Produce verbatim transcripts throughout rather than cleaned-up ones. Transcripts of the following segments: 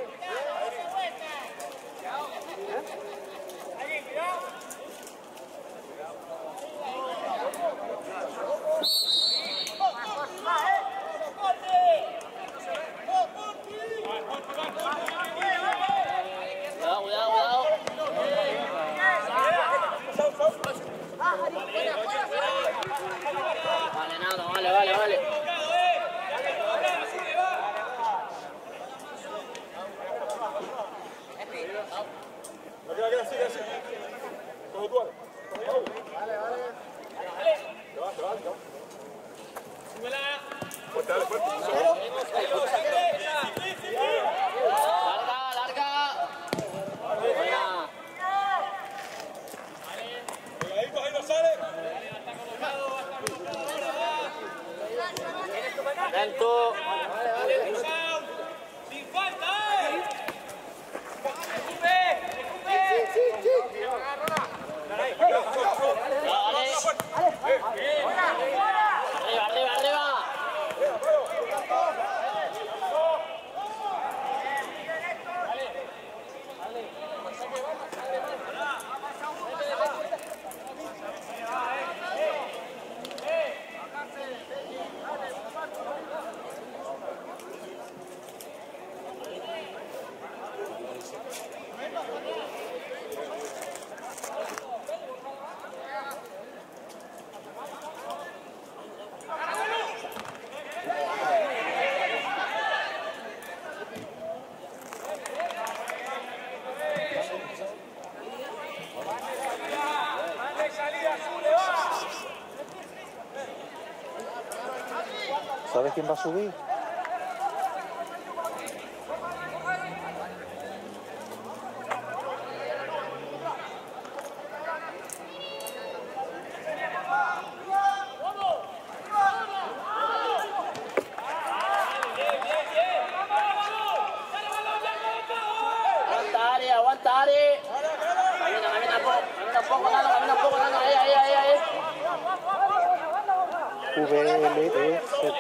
Atento. Sin falta. Arriba, arriba, arriba. ¿Sabes quién va a subir? Aguanta, Ari, aguanta, Ari. Camina, camina un poco, camina un poco, Nano, camina un poco, Nano. Ahí, ahí, ahí, ahí. V L E Z.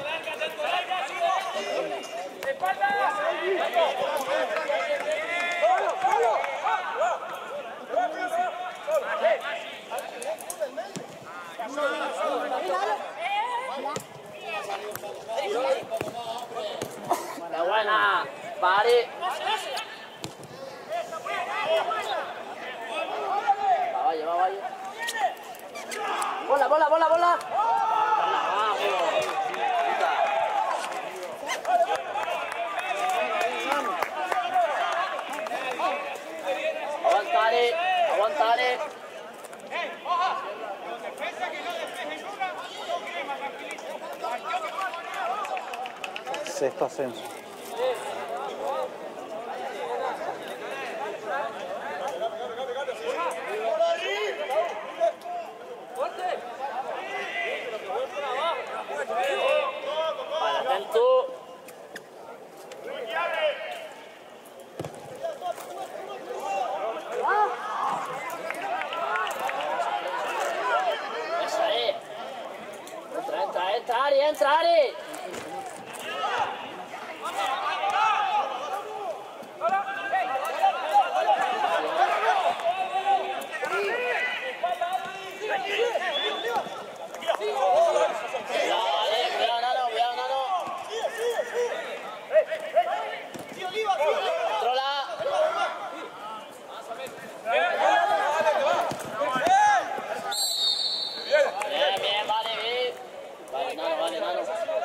Buena, buena. Pari. Va, vaya, va, vaya. Bola, bola, bola, bola. Aguantare, aguantare. Sexto ascenso. Vale, atento. Esa es. Entra, entra, entra, Ari, entra, Ari. Bien, bien, vale, bien. Vale, Nano, vale, Nano.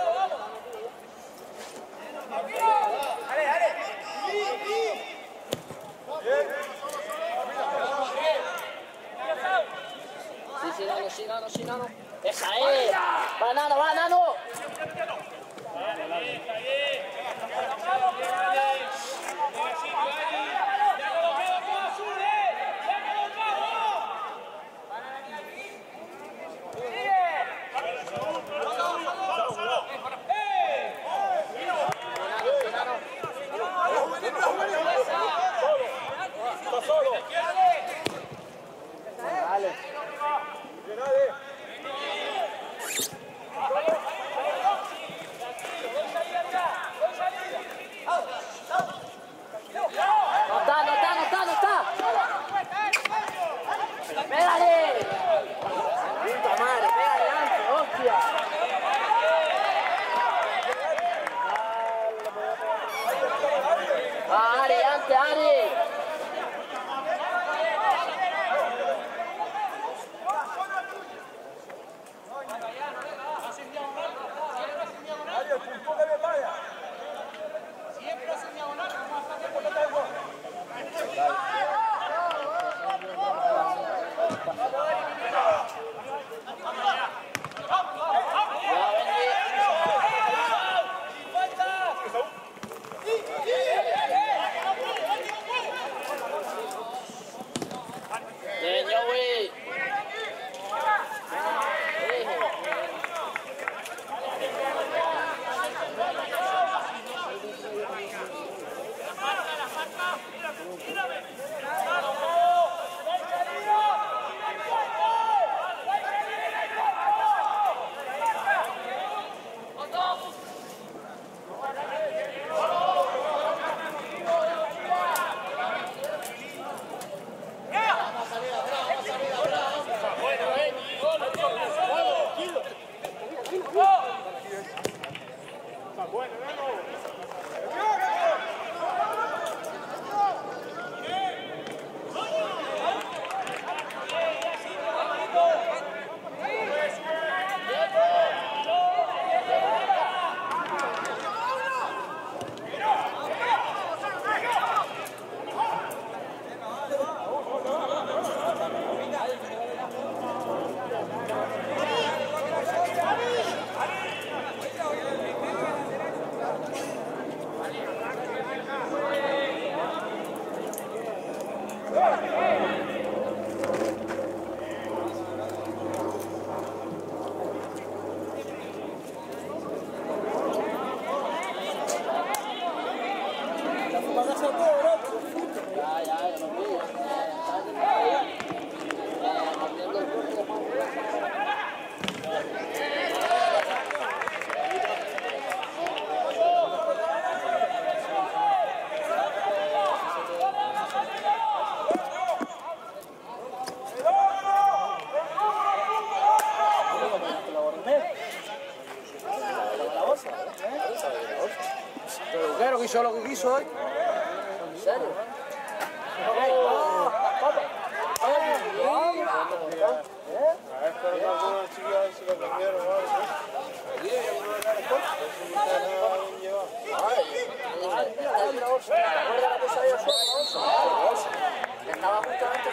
Sí, sí, Nano, sí, Nano, sí, Nano. ¡Esa es! ¡Va, Nano, va, Nano! Dale. No está, no está, no está, no está. ¡Pégale! ¡Puta madre, pégale antes, hostia! ¡Ah, Ari, antes, Ari! Pero que hizo lo que quiso hoy. ¿En serio? Estaba justamente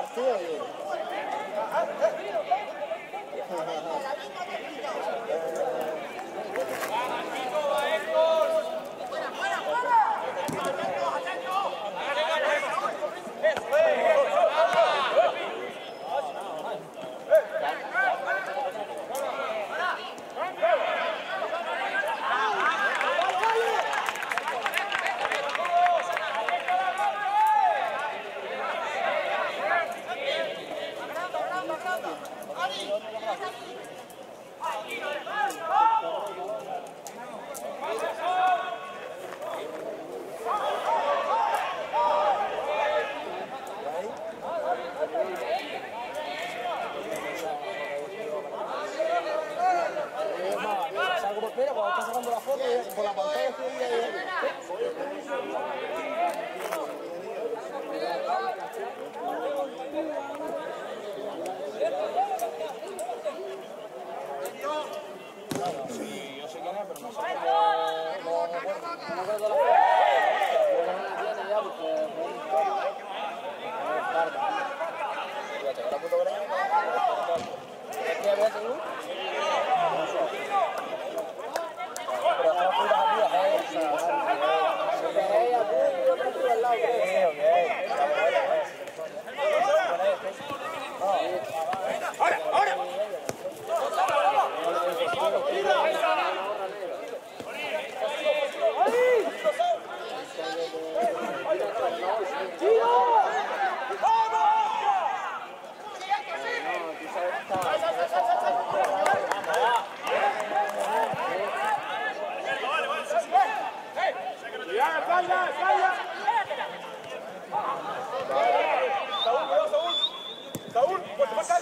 partido. Salgo por pena, cuando está sacando la foto, por la pantalla estoy ahí. Sí, yo sé quién es, pero no sé cómo... No me acuerdo. No me acuerdo la foto. Tiene ya porque fue un historia. Es tarde. Fíjate, la fotografía no ¿Es que había seguro? pero están fuera aquí, eh. Se ella, muy, yo estoy al lado. Ok, ok. ¡Ahora, ahora! Saúl, pues pásale.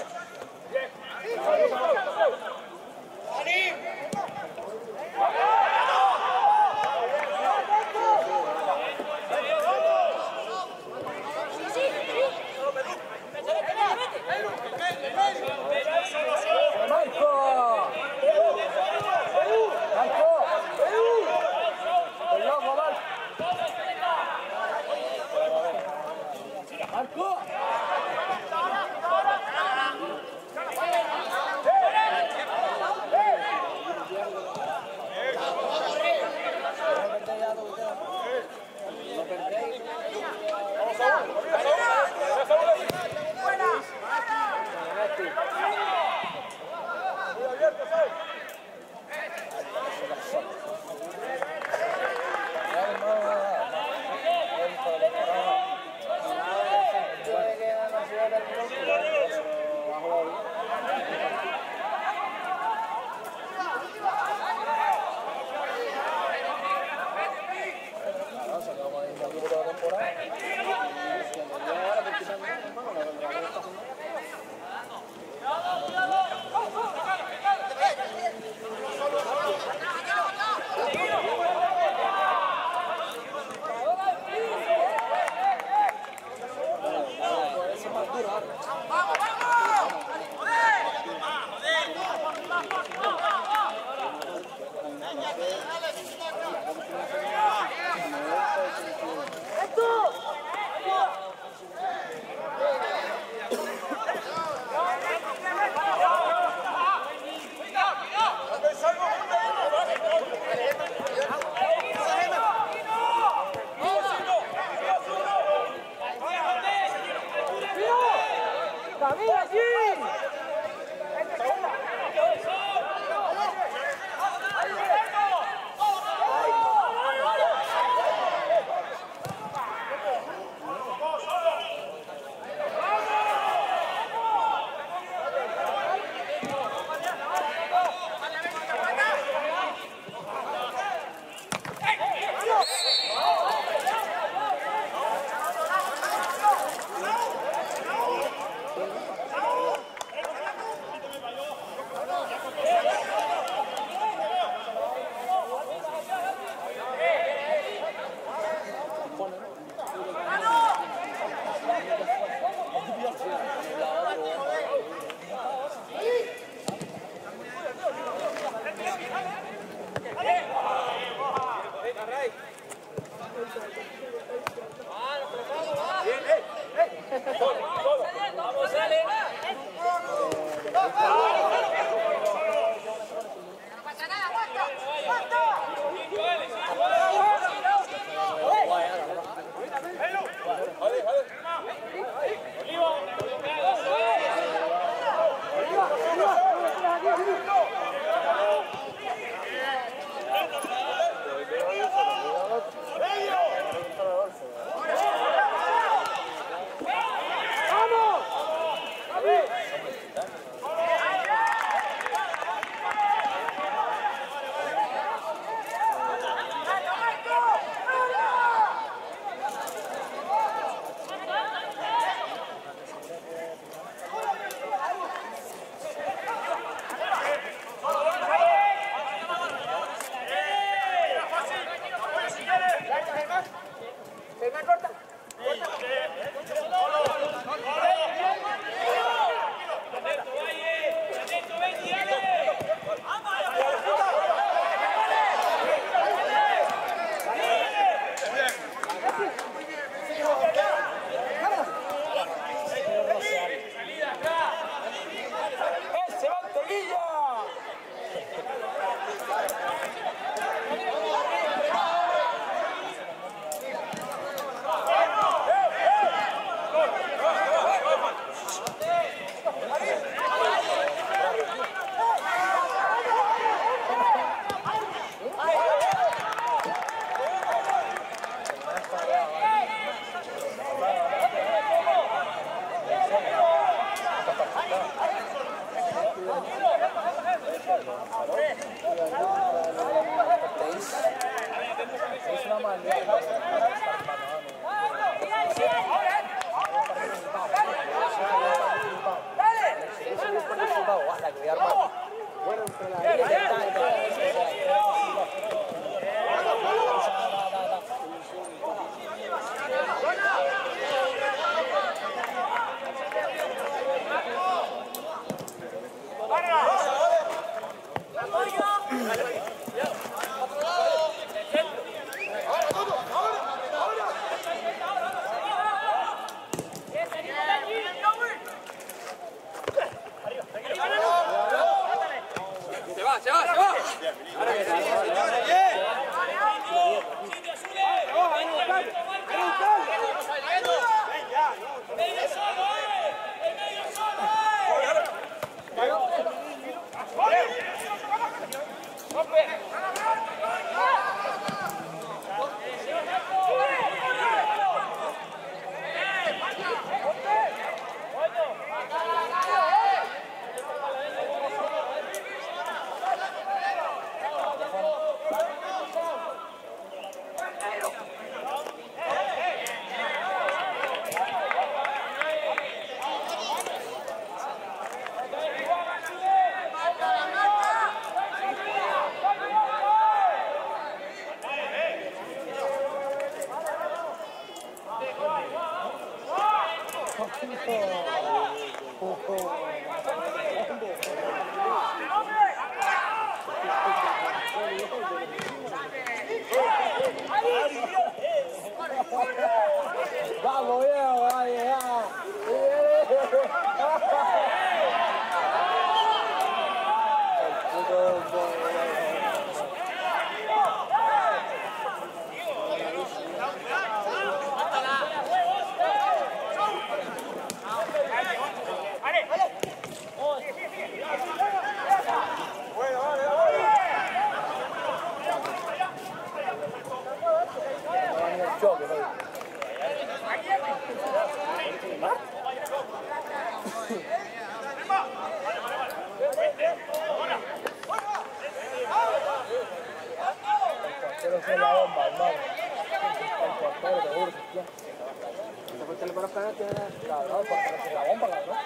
Pero es la bomba, hermano. El portero de Urbe, tío. ¿Te fuiste el para acá? Cabrón, el portero es la bomba, cabrón.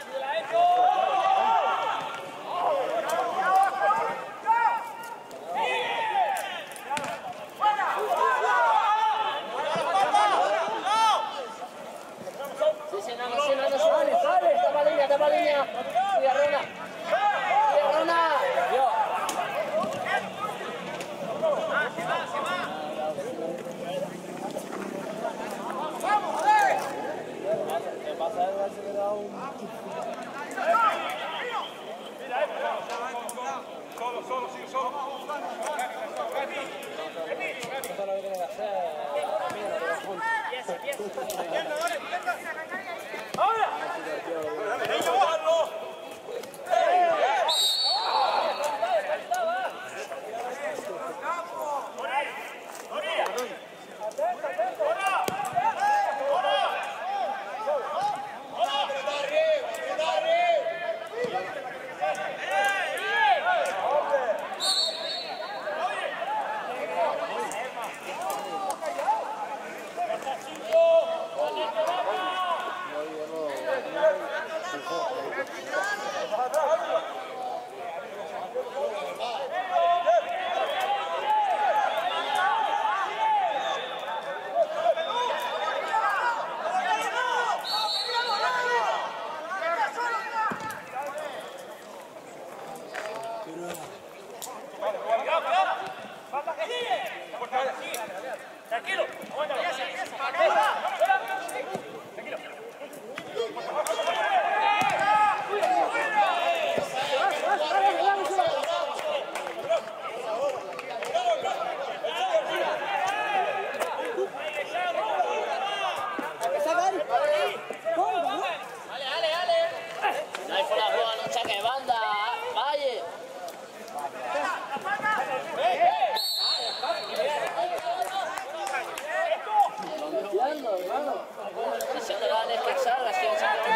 Sí, sí, no, no, sí, no, no, sale, sale, tapa línea, tapa línea. Cuida, Rona. Cuida, Rona. ¿Qué pasa? A ver si me da un... Solo, solo, sí, solo. Eso es lo que tiene que hacer. Tranquilo. No hay fuera de juego, no saque de banda. Valle. Limpiando, hermano. Presión de la es que salga, si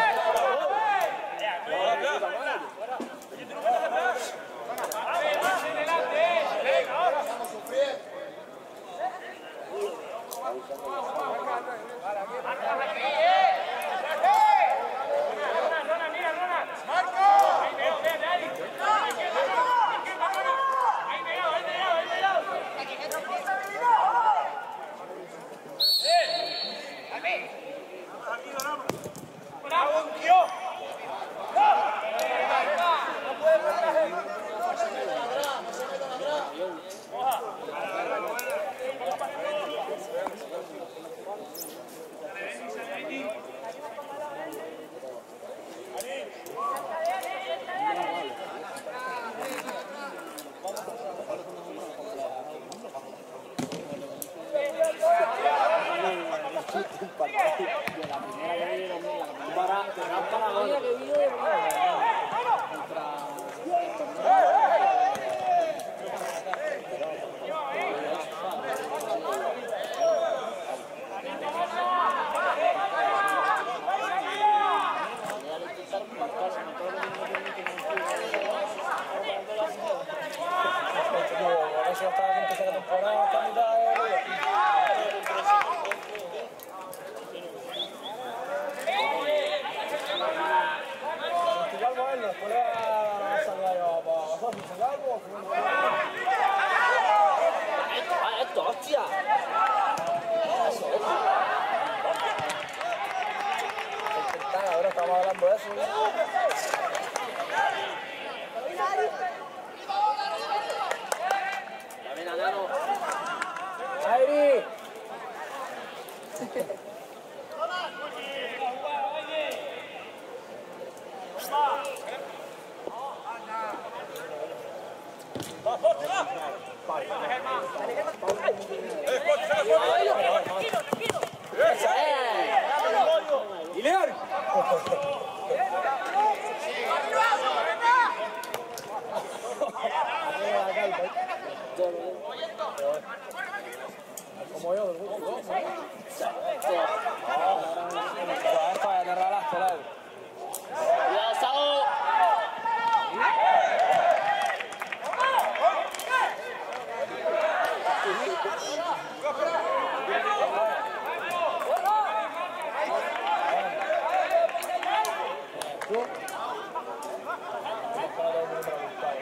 Estamos hablando de eso. Camina, Nano. ¡Airi! Va, forte, va. Tranquilo, tranquilo. ¡Y León! Como yo, del grupo. Esto es para agarrar las peladas.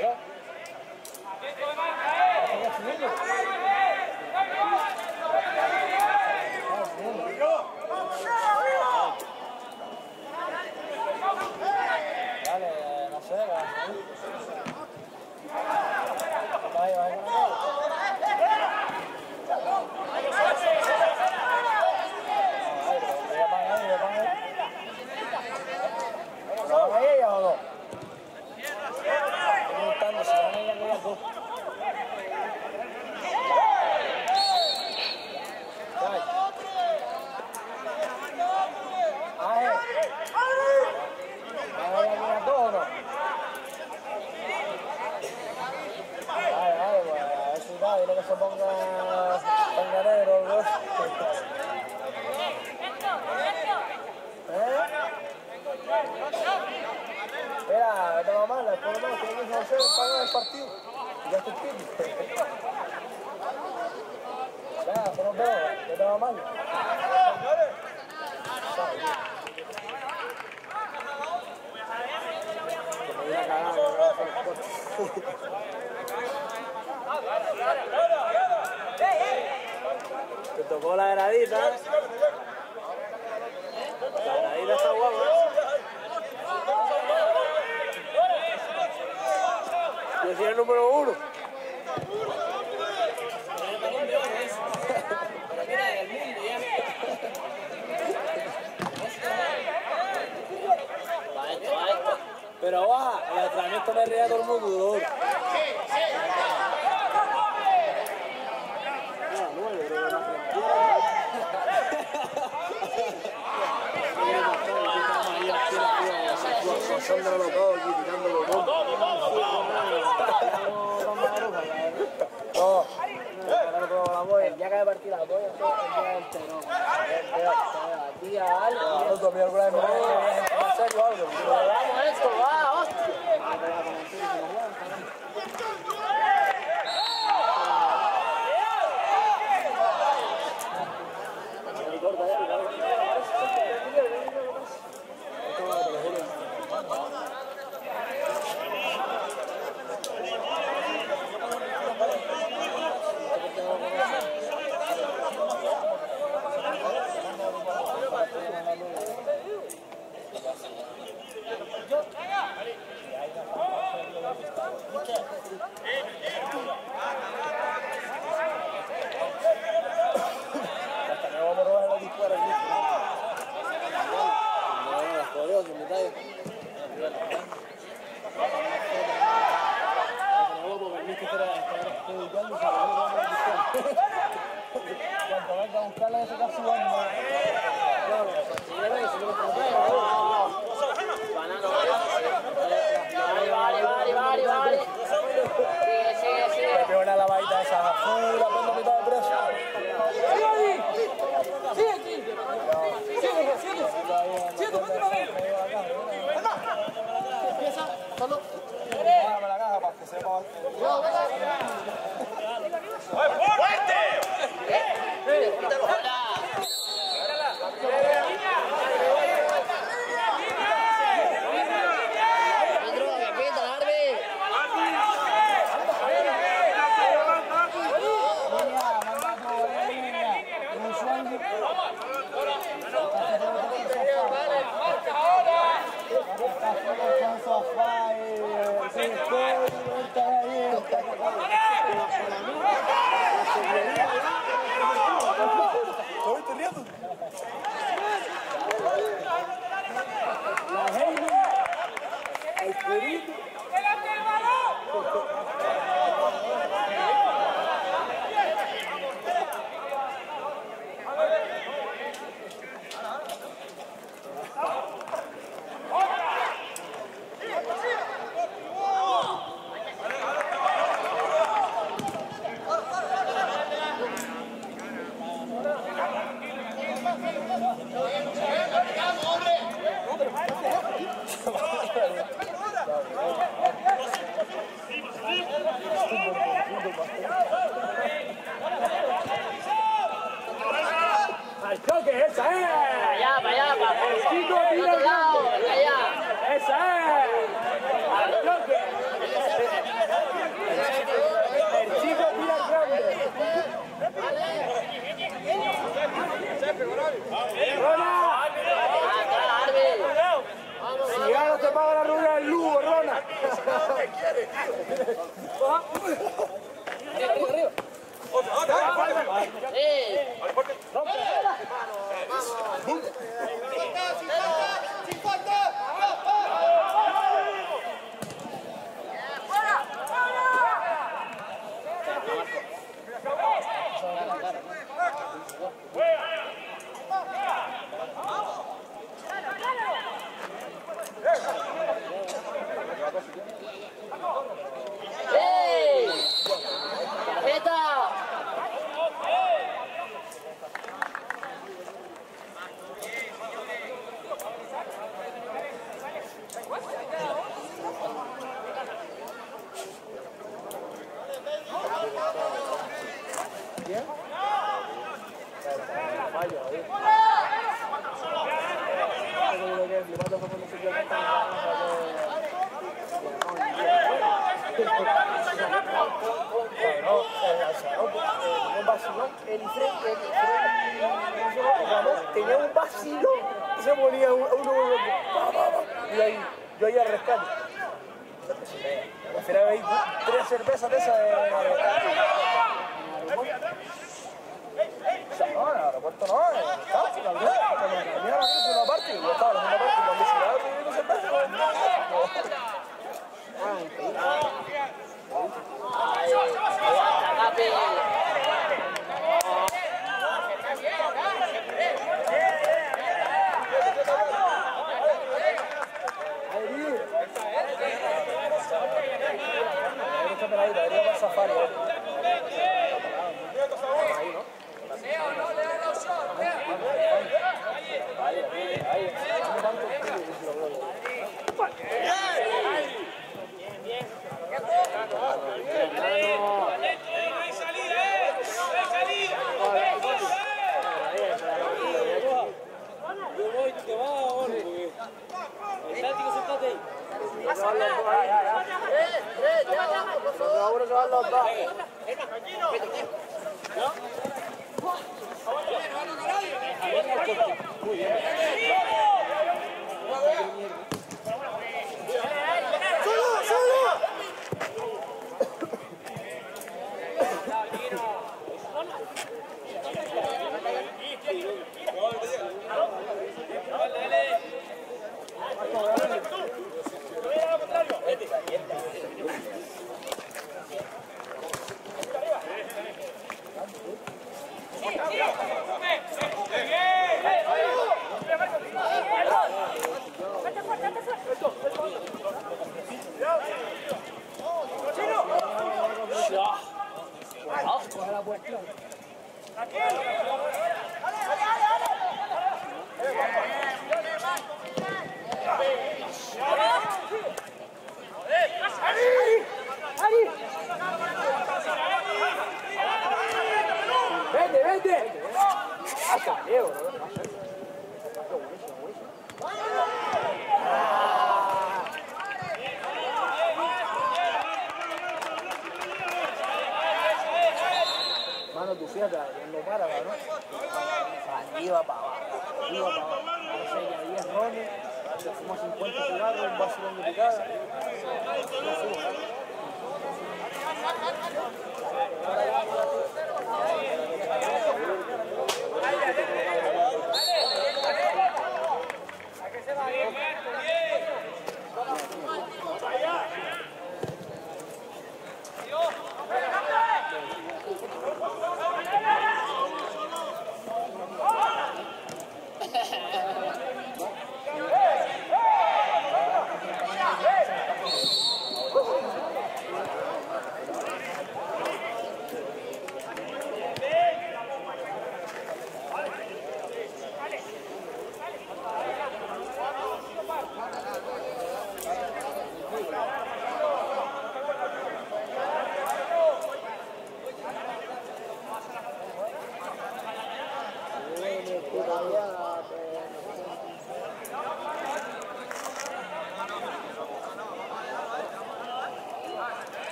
Dale, no sé, vaya, vaya. ¿Van a ella o no? Estoy preguntando si van a ella aquellas dos. Ay. Ay. ¿Van a ella aquellas dos o no? Ay, ay, pues a ver si va, dile que se ponga panganero o dos. ¿Eh? Espera, vete a mamá, después de más, tengo que hacer el pago del partido. Y ya estoy pipi. Venga, después nos vemos, vete a mamá. Que me voy a cagar, me voy a hacer el corte. Te tocó la heradita. La heradita está guapa. Yo soy el número uno. Pero va, el entrenamiento me ríe a todo el mundo, dolor. Pasándolo todo aquí, tirándolo todo. No, el día que me partí la polla, el día del terror. El día algo. No, todavía alguna vez me voy a en serio algo. Vamos esto, va, hostia. Cuando venga a buscarle ese caso, Vale, vale, vale, vale. Sigue, sigue, sigue. me pego una lavadita esa. Uy, la pongo a mitad de preso. ¡Sigue ahí! ¡Sigue aquí! ¡Sigue, sigue! ¡Sigue, vete a ver! Empieza, solo. Déjame la caja para que sepa. ¡Al choque, esa es! Para allá, para allá, para El chico el tira otro el lado, para allá. ¡Esa es! ¡Al choque! Arriba, arriba. ¡Ey! ¡Tarjeta! El Ifrén, el Ifrén, tenía un vacilo y se ponía uno, uno, y ahí, yo ahí al rescate. Al final veí tres cervezas de esas de... No, en el aeropuerto no, en el taxi, la verdad, cuando me cambiaron a mí, una parte, y yo estaba en la segunda parte, cuando se daba bebiendo cerveza, ¡Vente, vente! ¡Hasta Diego! Mano, tú fíjate, en lo para, ¿no? Arriba para abajo, arriba para abajo. Parece que había rones, se fumó cincuenta cigarros, un vacilón de picada.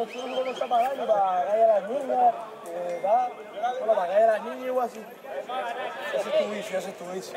próximo juego no está para daño, para caer a las niñas, eh, va, bueno, para caer a las niñas o así. Ese es tu vicio, ese es tu vicio.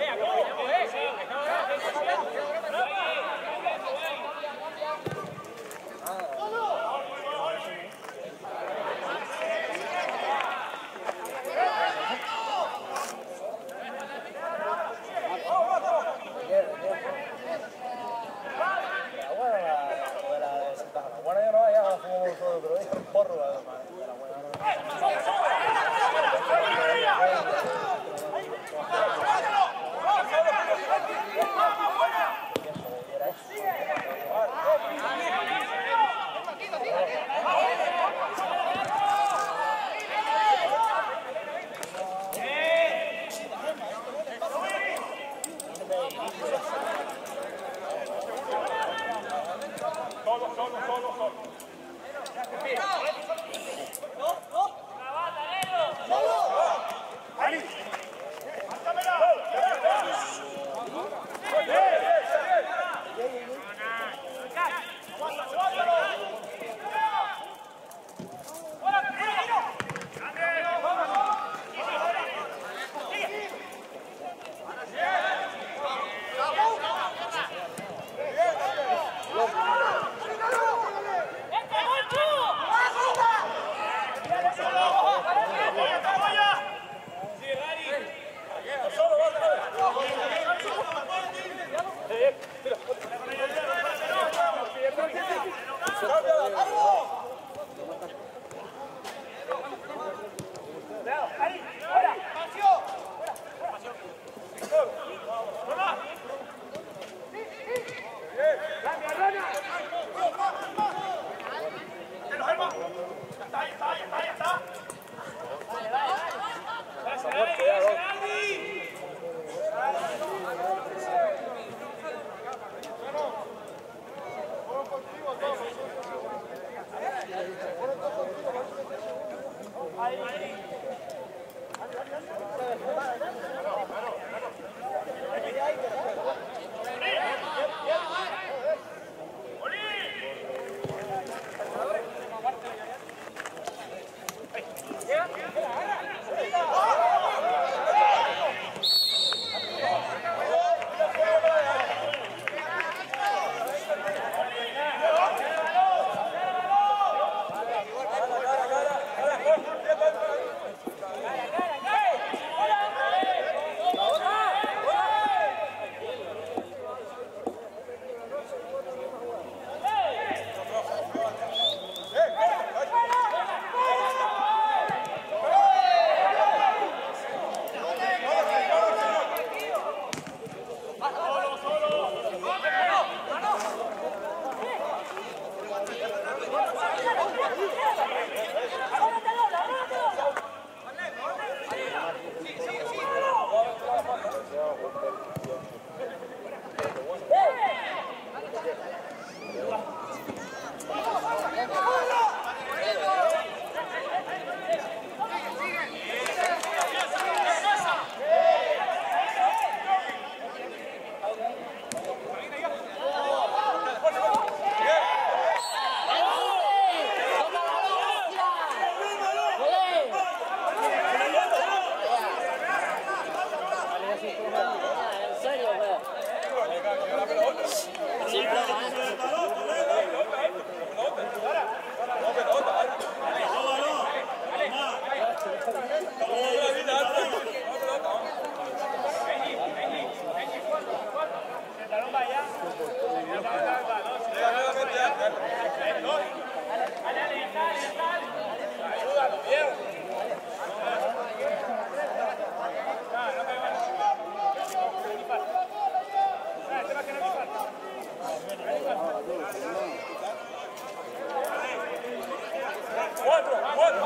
Cuatro, cuatro.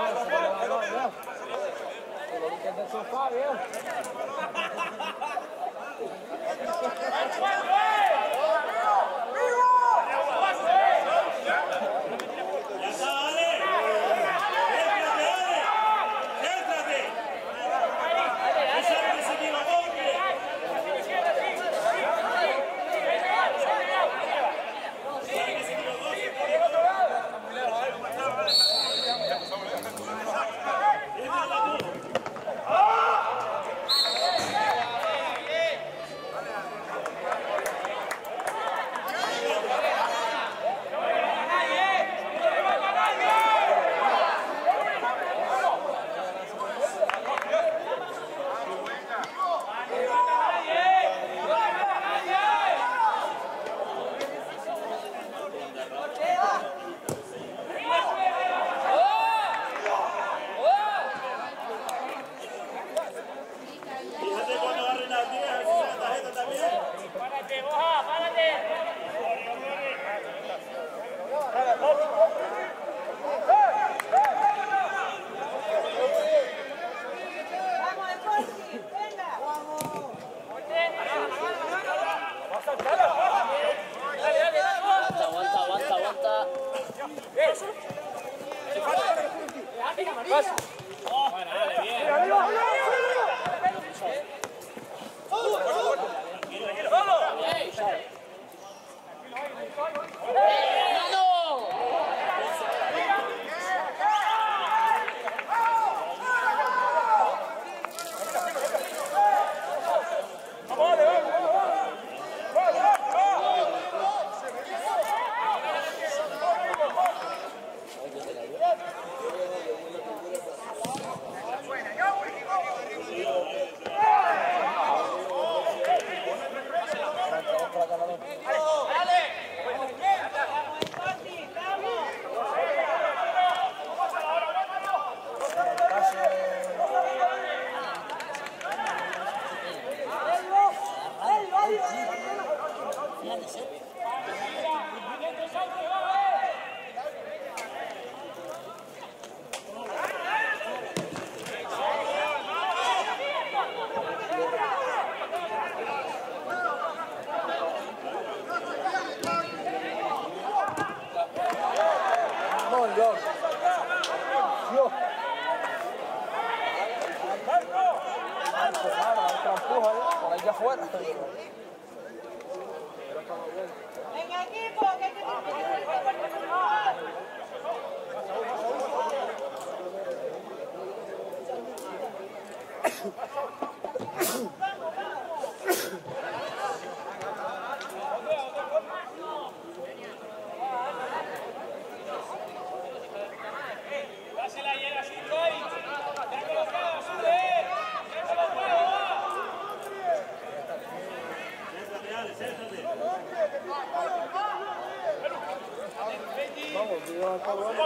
Del sofá, veo. Vamos. Venga, equipo, que hay que Vamos, tío, está bueno.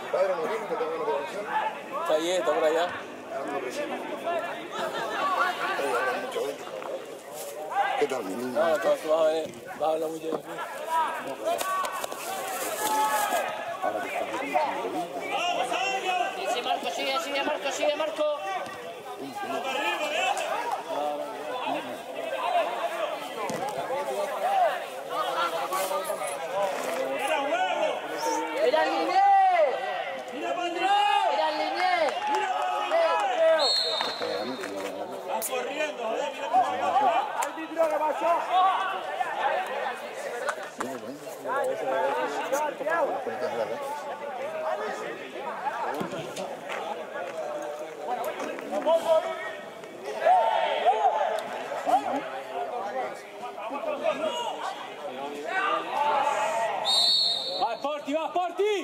Padre no viene, que tengo una producción. Está ahí, está por allá. ¿Qué tal, mi niño? No, tú vas a ver, vas a hablar mucho de mí. Ahora que estás viendo el Sí, sí, Marco, sigue, sigue, Marco, sigue, Marco. ¡Mira el Liné! ¡Mira el Liné! Va corriendo, joder, mira cómo va. ¡Árbitro, que pasó! ¡Va, Sporty, va, Sporty!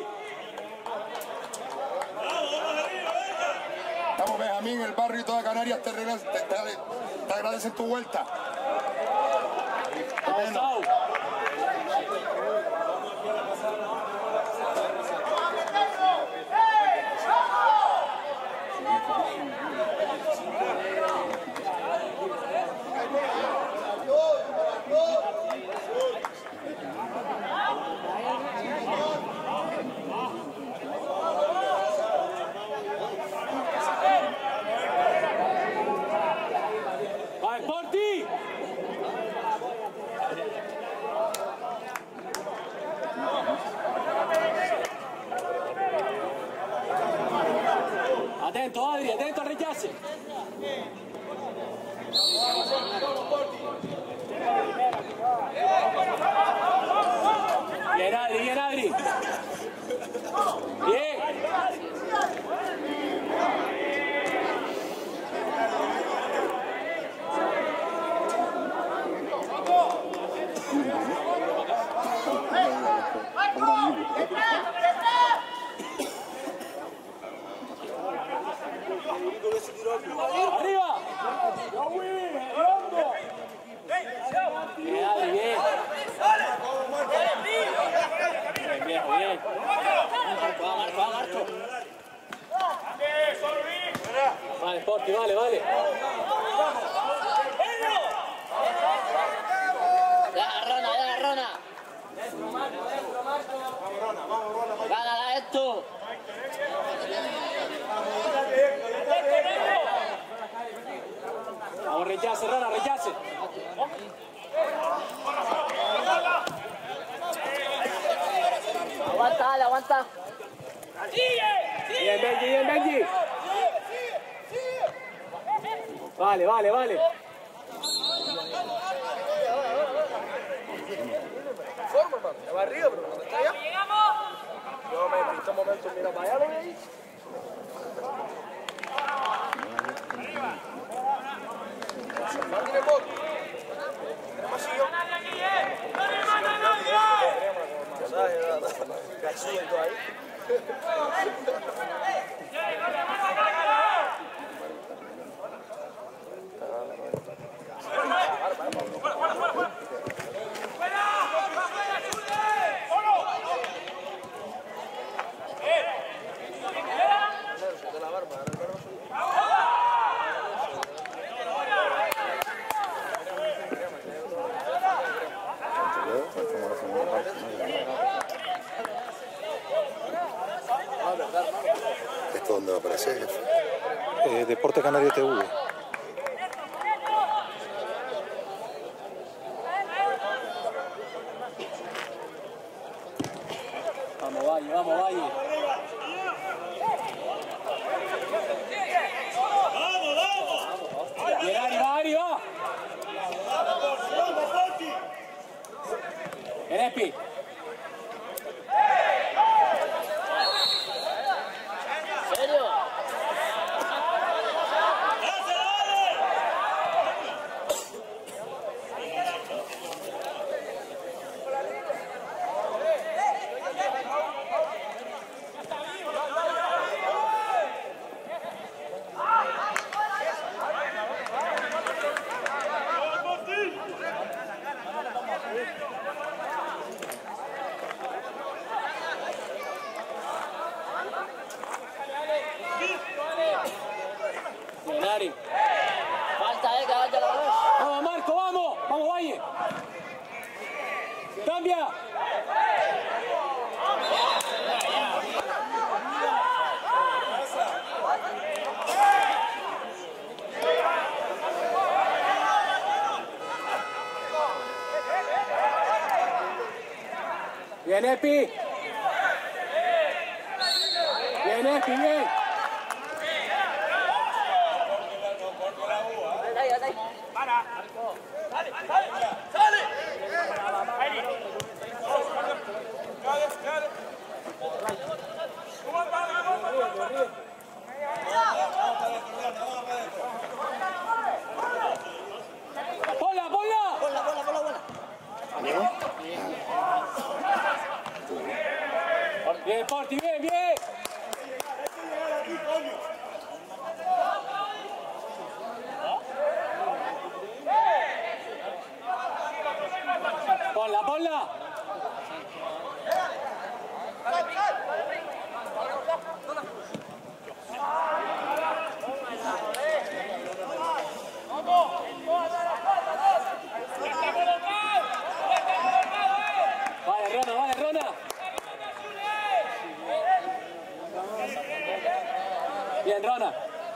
Estamos, Benjamín, el barrio y toda Canarias te, regla- te, te, te agradecen tu vuelta. Chao, chao. ¡Va, Sporty! Atento, Adri, atento al rechace. Bien, Adri, bien, Adri. Bien. ¡Arriba! Bien, Adri, bien. Bien, viejo, bien. Va, Marco, va, Marco. Vale, Sporty, vale, vale. Ya, Rona, ya, Rona. Gánala esto. Vamos, rechace, Rona, rechace. Aguanta, dale, aguanta. Bien, Benji, bien, Benji. Vale, vale, vale. Forma, hermano. Ya va arriba, pero cuando está allá. Yo me en este momento, mira para allá, lo veis. No tiene bot. Tiene pasillo. Gasú y todo ahí. ¿Esto dónde va a aparecer, jefe? Eh, Deporte Canario T V. Vamos, Valle, vamos, Valle. Bien, Ari, va, Ari, va. Bien, Espi. ¿En serio? Bien, Epi. Bien, Epi, bien. Para. Dale, dale, sale. Ahí. Dale, dale. ¡Bola, bola! Bola, bola, bola, bola. Bien, Porti, bien, bien. Ponla, ponla. Vale, Rona, vale, Rona. Bien, Rona.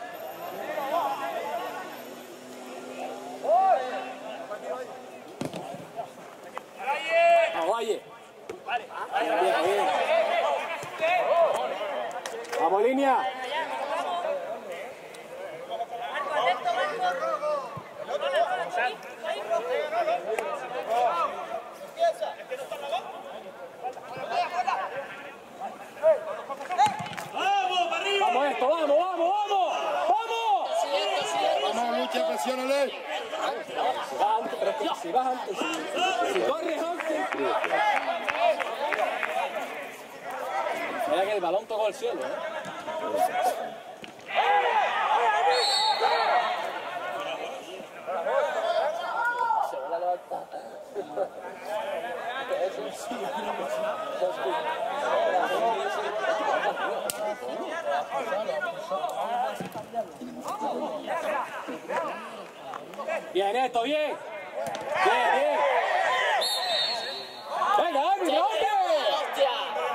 Aguaye. Bien, bien. Vamos, línea. Vamos esto, vamos, vamos, vamos. ¡Vamos! Vamos, Lucha, presiónale. Va antes, pero es que si vas antes, si, si corres antes. Mira que el balón tocó el cielo, ¿eh? Se va a levantar. Bien, esto, bien. Bien, bien. Venga, árbitro, hombre. ¡Hostia!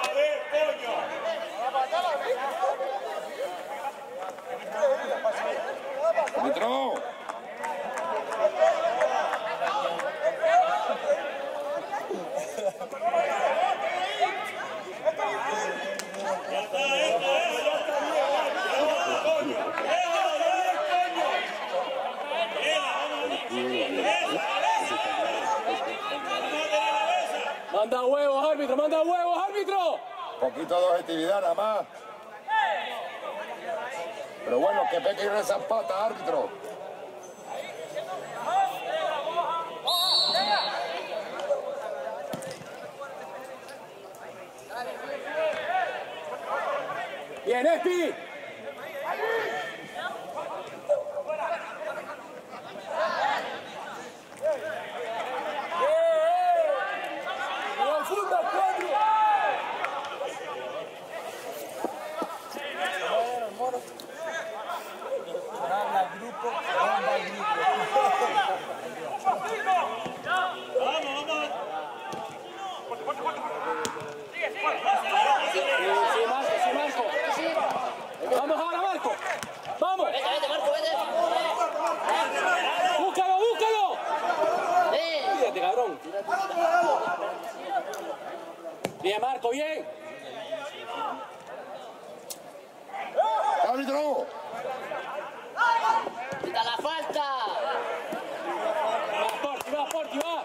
Árbitro. Manda huevos, árbitro, manda huevos, árbitro. Poquito de objetividad nada más. Pero bueno, que peque y rezapata, árbitro. Bien, Espi. Sí, sí, Marco, sí, Marco. Vamos ahora, Marco. Vamos. Vete, vete, Marco, vete. Búscalo, búscalo. Ven. Fíjate, cabrón. Bien, Marco, bien. Árbitro. Quita la falta. Va, Porti, va, Porti, va.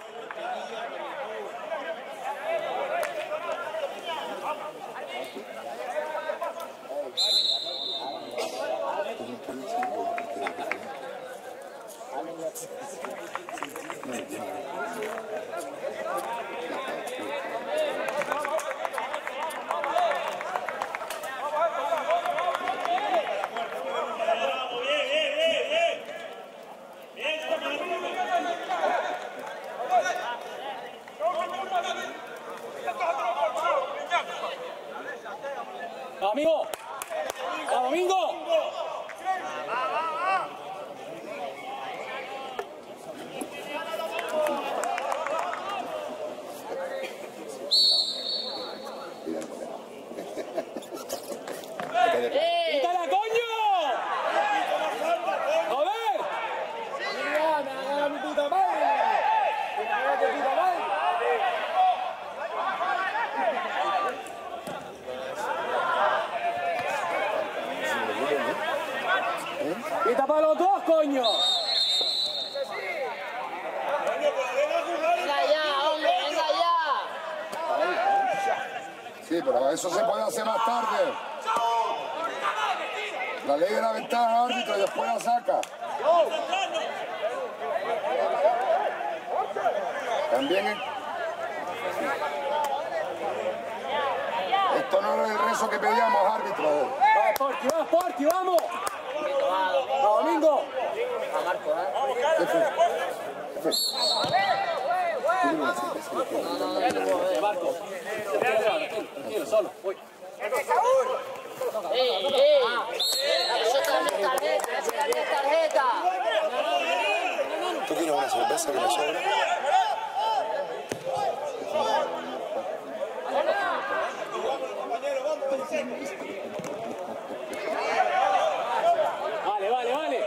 Amigo. Vamos, Mingo. ¡Quítala, coño! ¡Joder! ¡Mi puta madre! ¡Mi puta madre! para los dos, coño. Venga ya, hombre, venga ya. Sí, pero eso se puede hacer más tarde. La ley de la ventaja, árbitro, y después la saca. También en... Esto no era el rezo que pedíamos, árbitro. Va, Porti, va, Porti, vamos. Va, Domingo. A Marco, ¿eh? De Marco. Tranquilo, solo. Voy. ¡Ey, ey! ¡Eso también es tarjeta! ¡Eso también es tarjeta! ¿Tú quieres una cerveza que me sobra? Vale, vale, vale.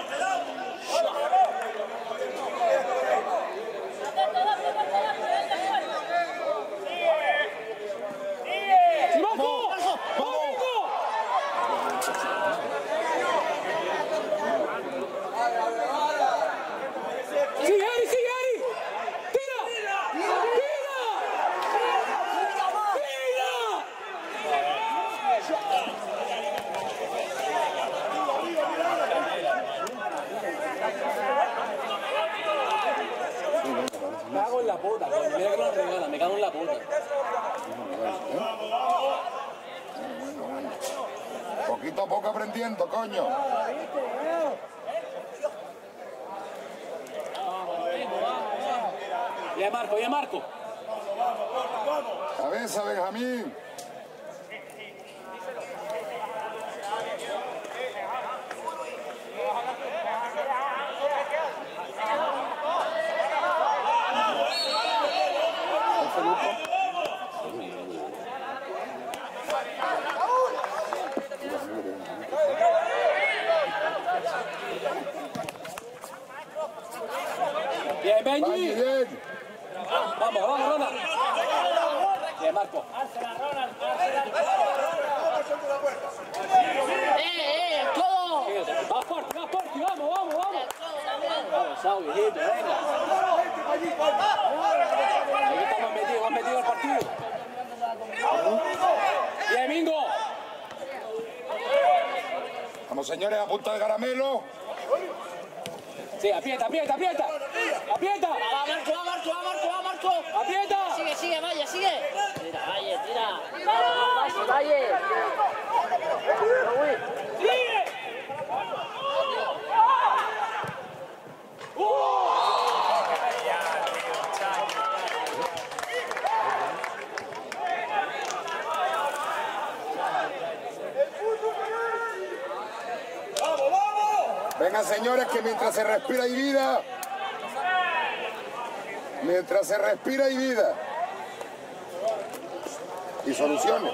¡Sí, Marco! ¡Domingo! ¡Sigue, Ari, sigue, Ari! ¡Tira! ¡Tira! Me cago en la puta, coño. Mira que no regala, me cago en la puta. Poquito a poco aprendiendo, coño. Ya Marco, ya Marco. Cabeza, Benjamín. Bien, Benji. Vaya, bien. Vamos, vamos, Ronald. Bien, Marco. ¡Eh, eh! ¡Todo! Va fuerte, va fuerte, vamos, vamos, vamos. Vamos, Sao, viejito, venga. Ahí que estamos metidos, hemos metido el partido. Bien, Mingo. Vamos, señores, a punta de caramelo. Sí, aprieta, aprieta, aprieta. Aprieta. ¡Va, Marco, va, Marco, va, Marco, va, Marco! Aprieta. Sigue, sigue, vaya, sigue. Tira, Valle, tira. Valle, Valle. Sigue. Venga, señores, que mientras se respira hay vida. Mientras se respira hay vida. Y soluciones.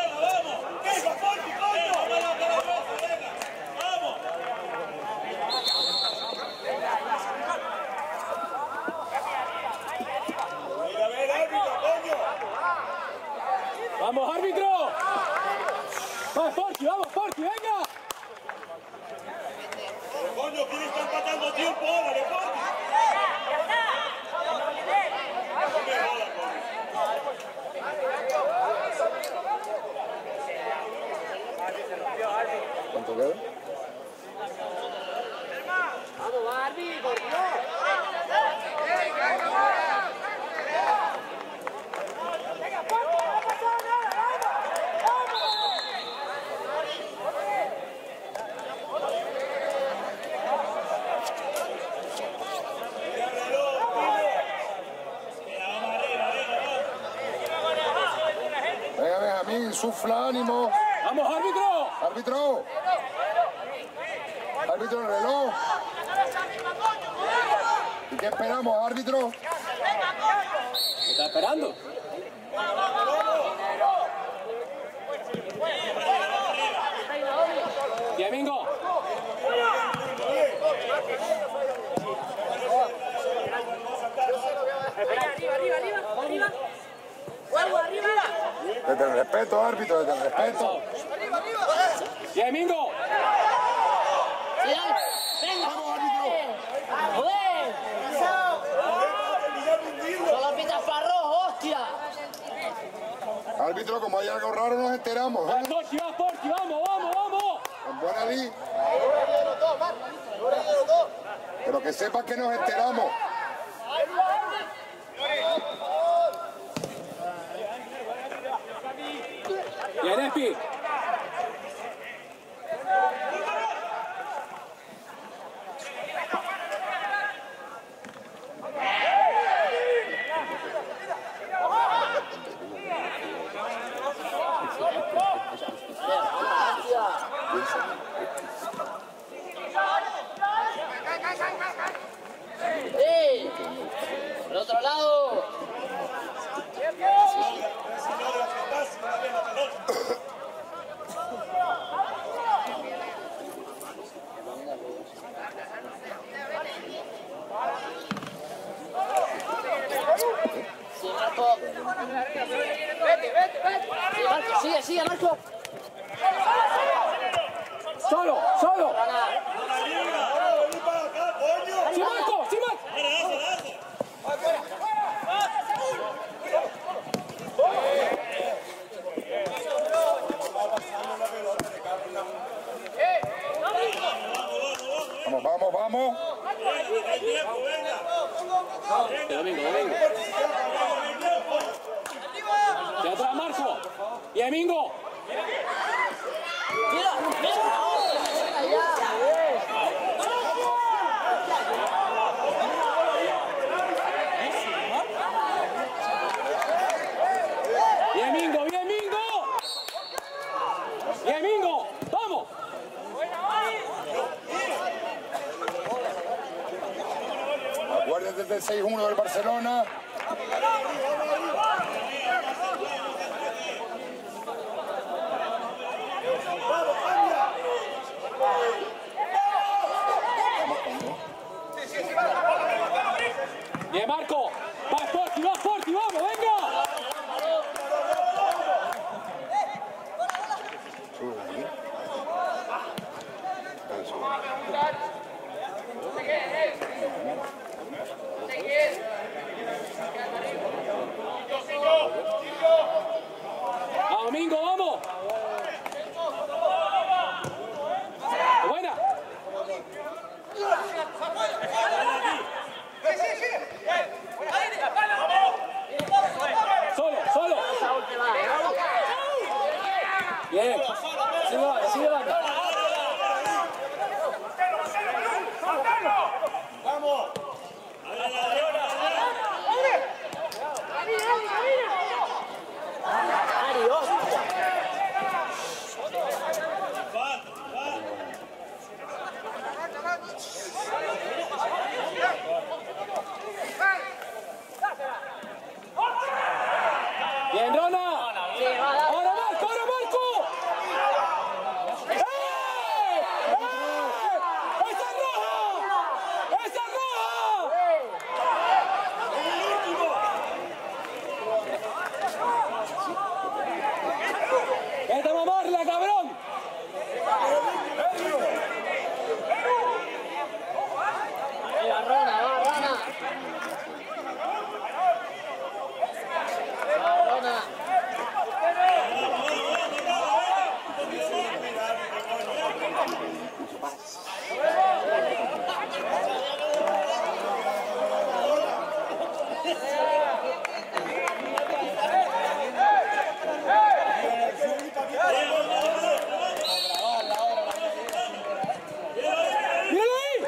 Vamos, árbitro. Va, Porti, vamos, Porti, venga. Coño, ¿quién está empatando tiempo ahora? ¿Le Porti? ¿Cuánto queda? Vamos, Barbie, por Dios. Venga, Benjamín, sufla ánimo. Vamos, árbitro. Árbitro. Árbitro, el reloj. ¿Y qué esperamos, árbitro? ¿Qué está esperando? Bien, Mingo. Arriba, arriba, arriba, arriba. ¡Huevo, arriba! Desde el respeto, árbitro, desde el respeto. Bien, Mingo. ¡Sigan! Árbitro, como hay algo raro nos enteramos, ¿eh? Porti, va, Porti, vamos, vamos, vamos. Con buena ley. Pero que sepas que nos enteramos. Bien, Espi. ¡Sí! ¡Por otro lado! Sí, Marco. Vete, vete, vete. Sí, Marco, sigue, sigue, Marco. Solo, solo. Rana. Sí, Marco, sí, Marco. Vamos, vamos, vamos. Domingo, Domingo. De atrás, Marco. Y Domingo. Mira, mira. Ya. Bien, Mingo, bien, Mingo. Bien, Mingo. Vamos. Acuérdense del seis uno del Barcelona. Bien, Marco. Va Sporti, va Sporti, vamos, venga. Vamos, Domingo, vamos. Buena. Solo, solo. Bien. Sigue banda, sigue banda. ¡Vamos! Adiós. Bien, Rona. Sí, va, dale. Ahora Marco, ahora Marco. ¡Eh! ¡Eh! ¡Esa es roja! ¡Esa es roja! ¡Vete a mamarla, cabrón! Va, Rona, va, Rona. Va, Rona. ¡Míralo ahí!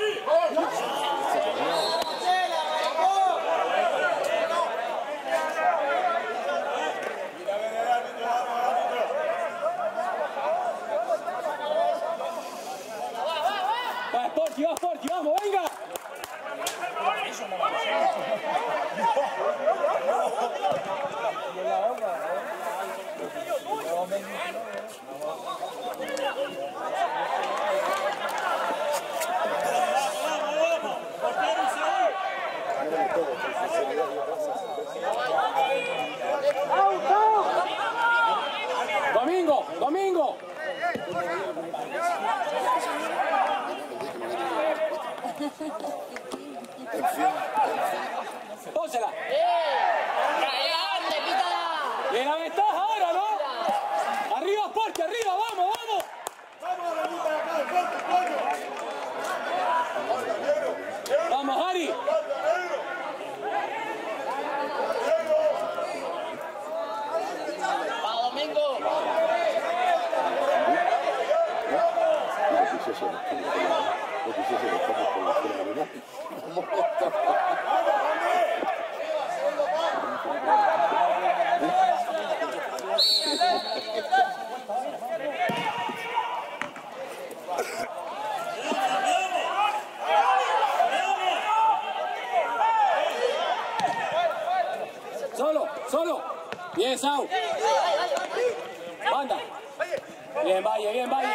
Va Sporti, va Sporti, vamos, venga. Domingo, Domingo. Pónsela. ¡Eh! ¡Cállate, pítala! ¡Y la ventaja! Bien, Valle, bien, Valle.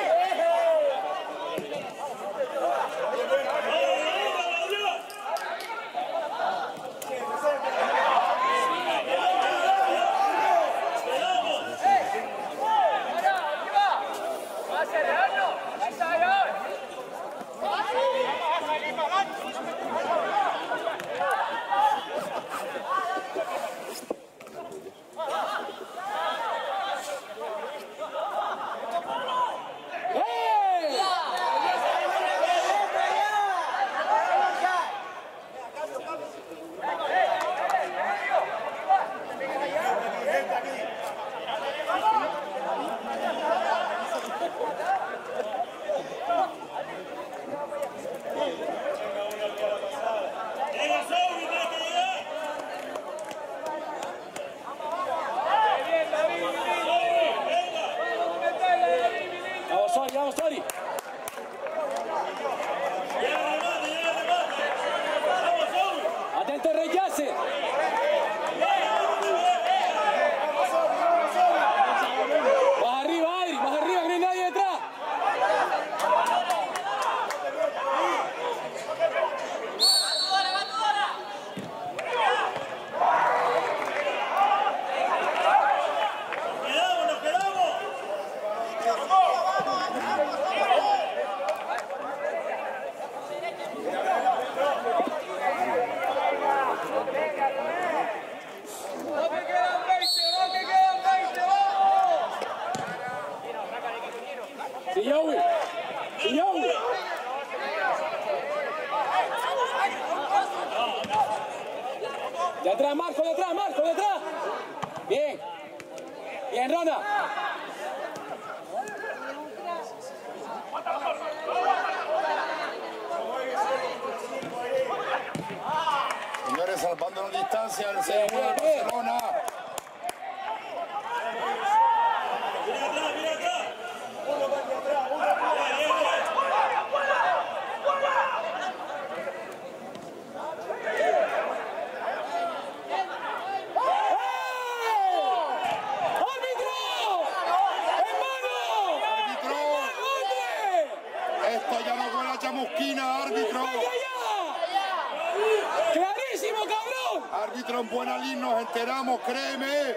Vamos, Tori. Atento, rechace. Más arriba, Adri, más arriba, que no hay nadie detrás. Quedamos, nos quedamos. Sí, Joey. Sí, Joey. De atrás, Marco, de atrás, Marco, de atrás. Bien. Bien, Ronda. Señores, salvando la distancia, el segundo de Barcelona. Mira atrás, mira atrás. Uno para atrás, uno para atrás. Esto ya no huele a chamusquina, árbitro. ¡Clarísimo, cabrón! Árbitro en buena línea, nos enteramos, créeme.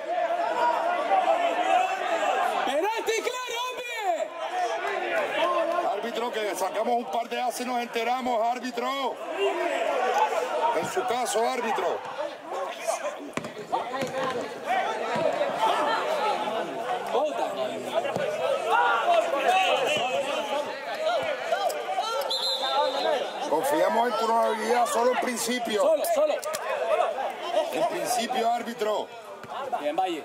¡Penalti claro, hombre! Árbitro, que sacamos un par de haces y nos enteramos, árbitro. En su caso, árbitro. Otra. Confiamos en tu habilidad solo en principio. Solo, solo. En principio, árbitro. Bien, Valle.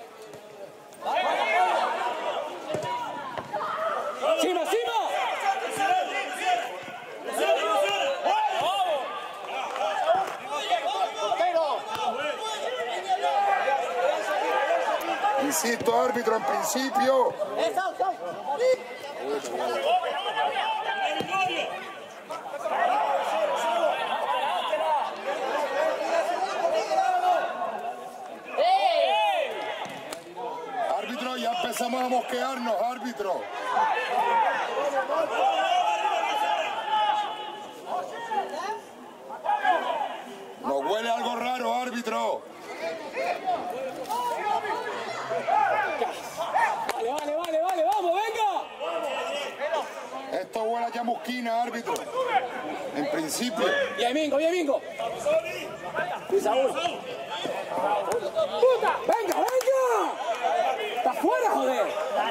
¡Cima, cima! Insisto, árbitro, en principio. Árbitro, ya empezamos a mosquearnos, árbitro. Nos huele algo raro, árbitro. Vale, vale, vale, vale, vamos, venga. Esto huele a chamusquina, árbitro. En principio. Bien, Mingo, bien, Mingo. ¡Venga, venga! ¡Está fuera, joder!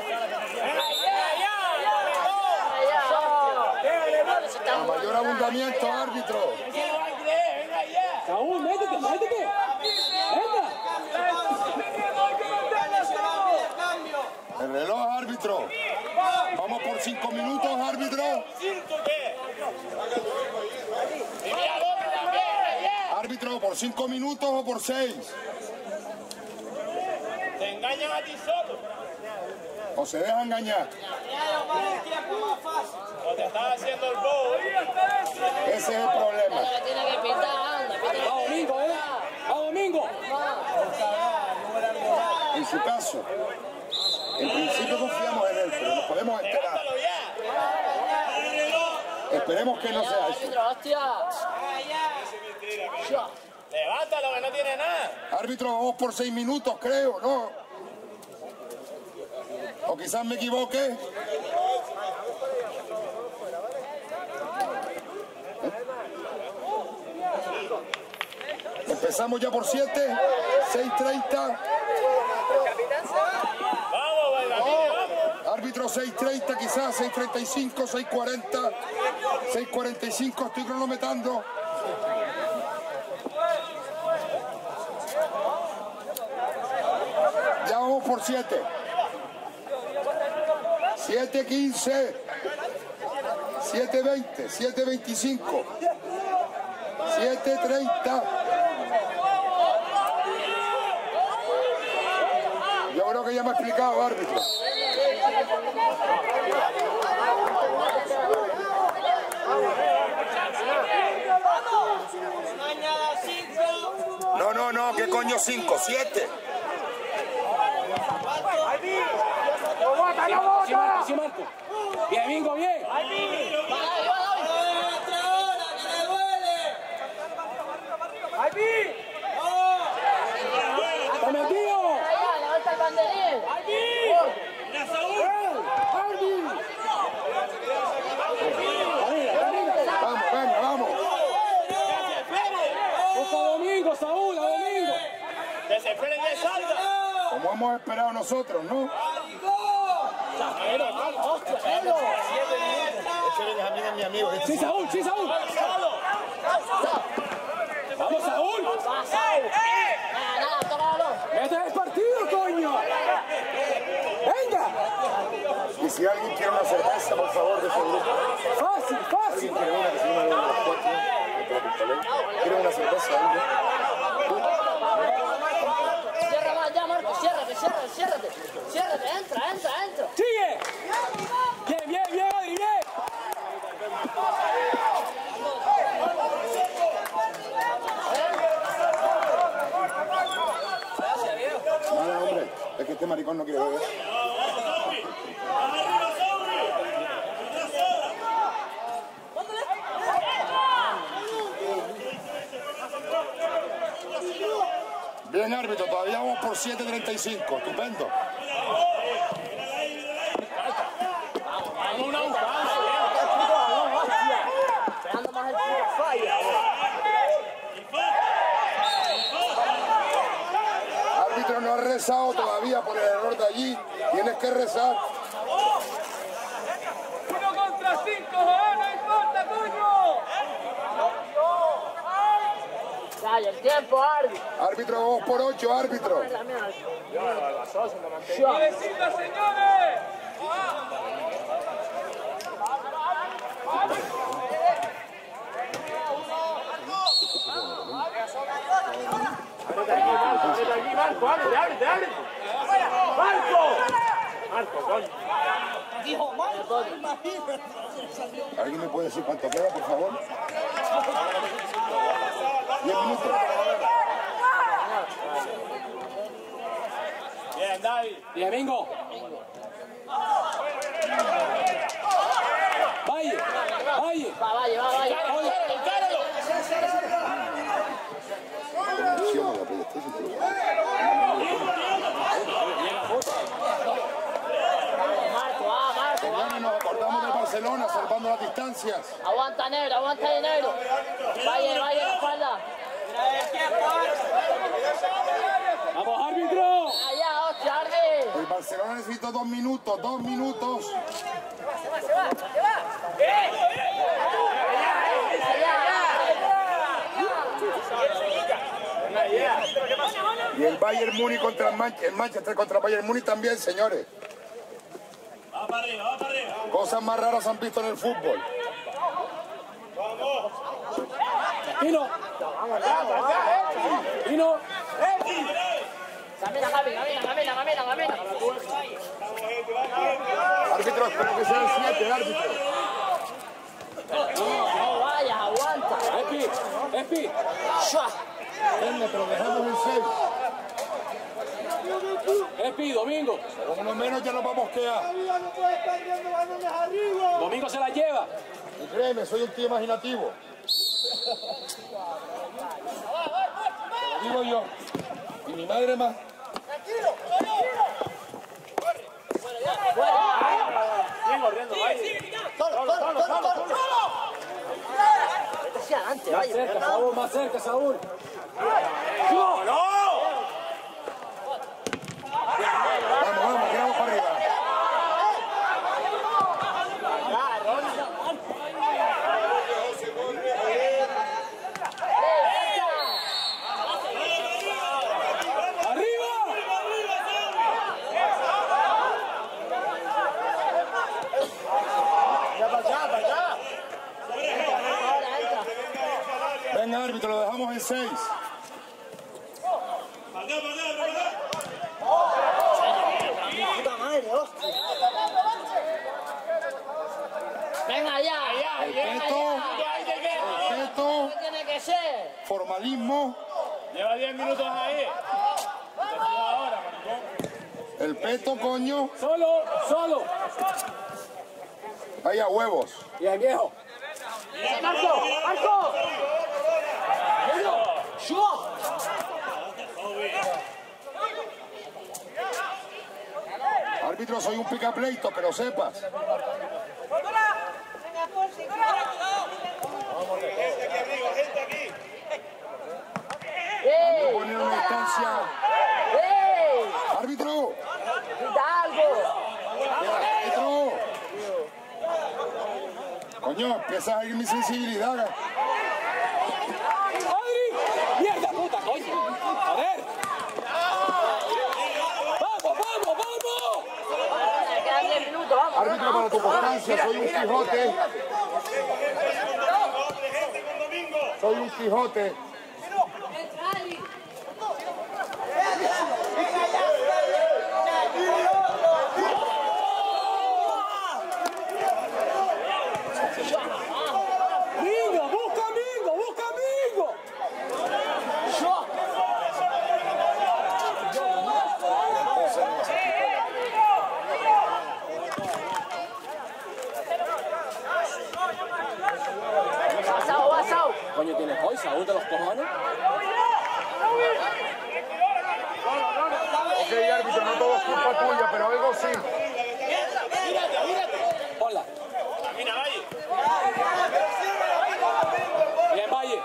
A mayor abundamiento, árbitro. Saúl, métete, métete. Venga. El reloj, árbitro. Vamos por cinco minutos, árbitro. Árbitro, ¿por cinco minutos o por seis? Te engañan a ti solo. ¿O se deja engañar? O te estás haciendo el bobo. Ese es el problema. Tiene que pintar, anda, pinta. Vamos, Mingo, ¿eh? Vamos, Mingo. En su caso, en principio confiamos en él, pero nos podemos, Esperemos que no sea eso. Árbitro, hostia. Ya. Levántalo, que no tiene nada. Árbitro, vamos por seis minutos, creo, ¿no? O quizás me equivoque. Empezamos ya por siete, seis treinta. Vamos, bailarín, vamos. Árbitro seis treinta quizás, seis treinta y cinco, seis cuarenta, seis cuarenta y cinco, estoy cronometrando. Ya vamos por siete. siete quince, siete veinte, siete veinticinco, siete treinta. Yo creo que ya me ha explicado, árbitro. No, no, no, ¿qué coño cinco? siete. Sí, Marco, sí, Marco. Bien, Mingo, bien. ¡Tome, tío! Levanta el banderín. Vamos, venga, vamos. Busca a Domingo, Saúl, a Domingo. Desesperen que salga. Como hemos esperado nosotros, ¿no? Sí, Saúl, sí, Saúl. Vamos, Saúl. Va, Saúl. Nada, nada, tómalo. Este es el partido, coño. Venga. Y si alguien quiere una cerveza, por favor, de ese grupo. Fácil, fácil. ¿Quiere una que se llama de los cuatro? ¿Quiere una cerveza? ¿Alguien? Cierra más ya, Marco. Ciérrate, ciérrate, ciérrate. Ciérrate, entra, entra, entra. Sigue. Bien, bien, bien, Adri, bien. Nada, hombre. Es que este maricón no quiere beber. Bien, árbitro, todavía vamos por siete treinta y cinco. Estupendo. Esperando más el puto falla. Árbitro, no has rezado todavía por el error de allí. Tienes que rezar. Uno contra cinco, joder, no importa, coño. Calla, el tiempo, árbitro. Árbitro, vamos por ocho, árbitro. ¡Suavecito, señores! Marco, ábrete, ábrete, ábrete. Marco. Marco, coño. ¿Alguien me puede decir cuánto queda, por favor? Diez minutos. Bien, David. Bien, Mingo. Valle, Valle. Va, vaya, va, vaya. Funciona la PlayStation, pero- Marco, va, Marco, va. Señores, nos acordamos de Barcelona, salvando las distancias. Aguanta negro, aguanta de negro. Vaya, vaya, la espalda. Vamos, árbitro. Allá, hostia, árbitro. El Barcelona necesita dos minutos, dos minutos. Y el Bayern Múnich contra el, Man el Manchester contra el Bayern Múnich también, señores. Va para arriba, va para arriba. Cosas más raras han visto en el fútbol. Pino. Pino. Camina, camina, camina, camina, camina, camina. Árbitro, espero que sean siete, árbitro. No vayas, aguanta. Espi, Espi. Shua. Venga, pero dejamos en seis. ¿Qué les pido, Domingo? Con uno menos ya nos vamos a quedar. Domingo se la lleva. Y créeme, soy un tío imaginativo. Te lo digo yo. Y mi madre más. Bien corriendo, vaya. Solo, solo, solo, solo. Vete hacia adelante, Más vaya. cerca, Saúl, más cerca, Saúl. ¡No, no! Vamos, vamos, tiramos para arriba. Venga, árbitro, lo dejamos en seis. Puta madre, hostia. Venga ya, ya, venga Respeto, ya. respeto, ¿Qué tiene que ser? formalismo. Lleva diez minutos ahí. Ahora, maricón. El peto, coño. Solo, solo. Vaya huevos. Y el viejo. ¡Marco! ¡Marco! ¡Yo! Árbitro, soy un picapleito, que lo sepas. Gente aquí arriba, gente aquí. ¡Ey! Voy a poner una instancia. ¡Ey! Árbitro, ¡Grita algo! árbitro. Coño, empieza a ir mi sensibilidad. ¡Adri! ¡Mierda, puta, coño! ¡Joder! ¡Vamos, vamos, vamos! Quedan diez minutos, vamos. Árbitro, para tu constancia, soy un Quijote. Gente con Domingo. Soy un Quijote. ¡Mingo, busca Mingo, busca Mingo! ¡Pasado, pasado! Coño, ¿tienes hoy, Saúl, de los cojones? Ok, árbitro, no todo es culpa tuya, pero algo sí. Ponla. Mira, Valle. Bien, Valle.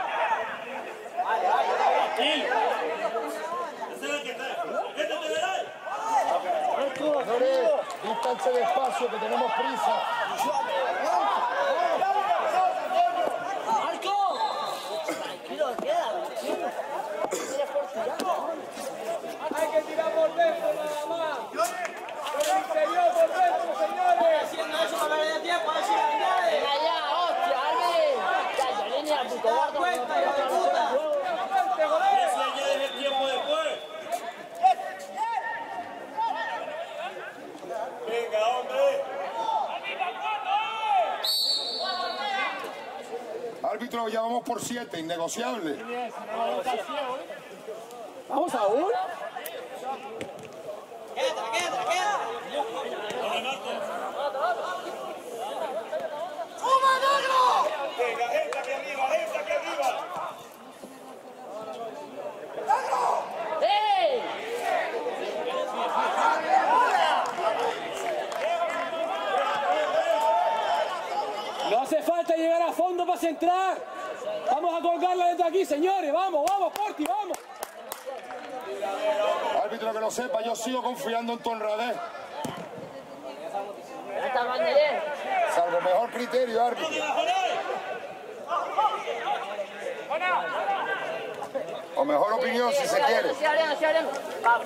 Ese es el que está. Este te verá. Señores, distancia de espacio, que tenemos prisa. ¡Marco! Tranquilo, queda, tranquilo. ¿Quieres por tirar? Hay que tirar por dentro nada más. Por el interior, por dentro, señores. Haciendo eso para perder tiempo, a ver si la añade. Venga ya, hostia, Armin. Ya, yo línea, puto gordo. Cuenta, hijo de puta. Adelante, joder. Ese ya es el tiempo después. Venga, hombre. Árbitro, ya vamos por siete, innegociable. Vamos, Saúl. Venga, gente aquí arriba, gente aquí arriba. ¡Ey! No hace falta llegar a fondo para centrar. Vamos a colgarla desde aquí, señores. Vamos, vamos, Porti, vamos. Árbitro, que lo sepa, yo sigo confiando en tu honradez. Ya está Banderé. Salvo mejor criterio, árbitro. O mejor opinión, si se quiere. Sí, Ariano, sí, Ariano. Vamos.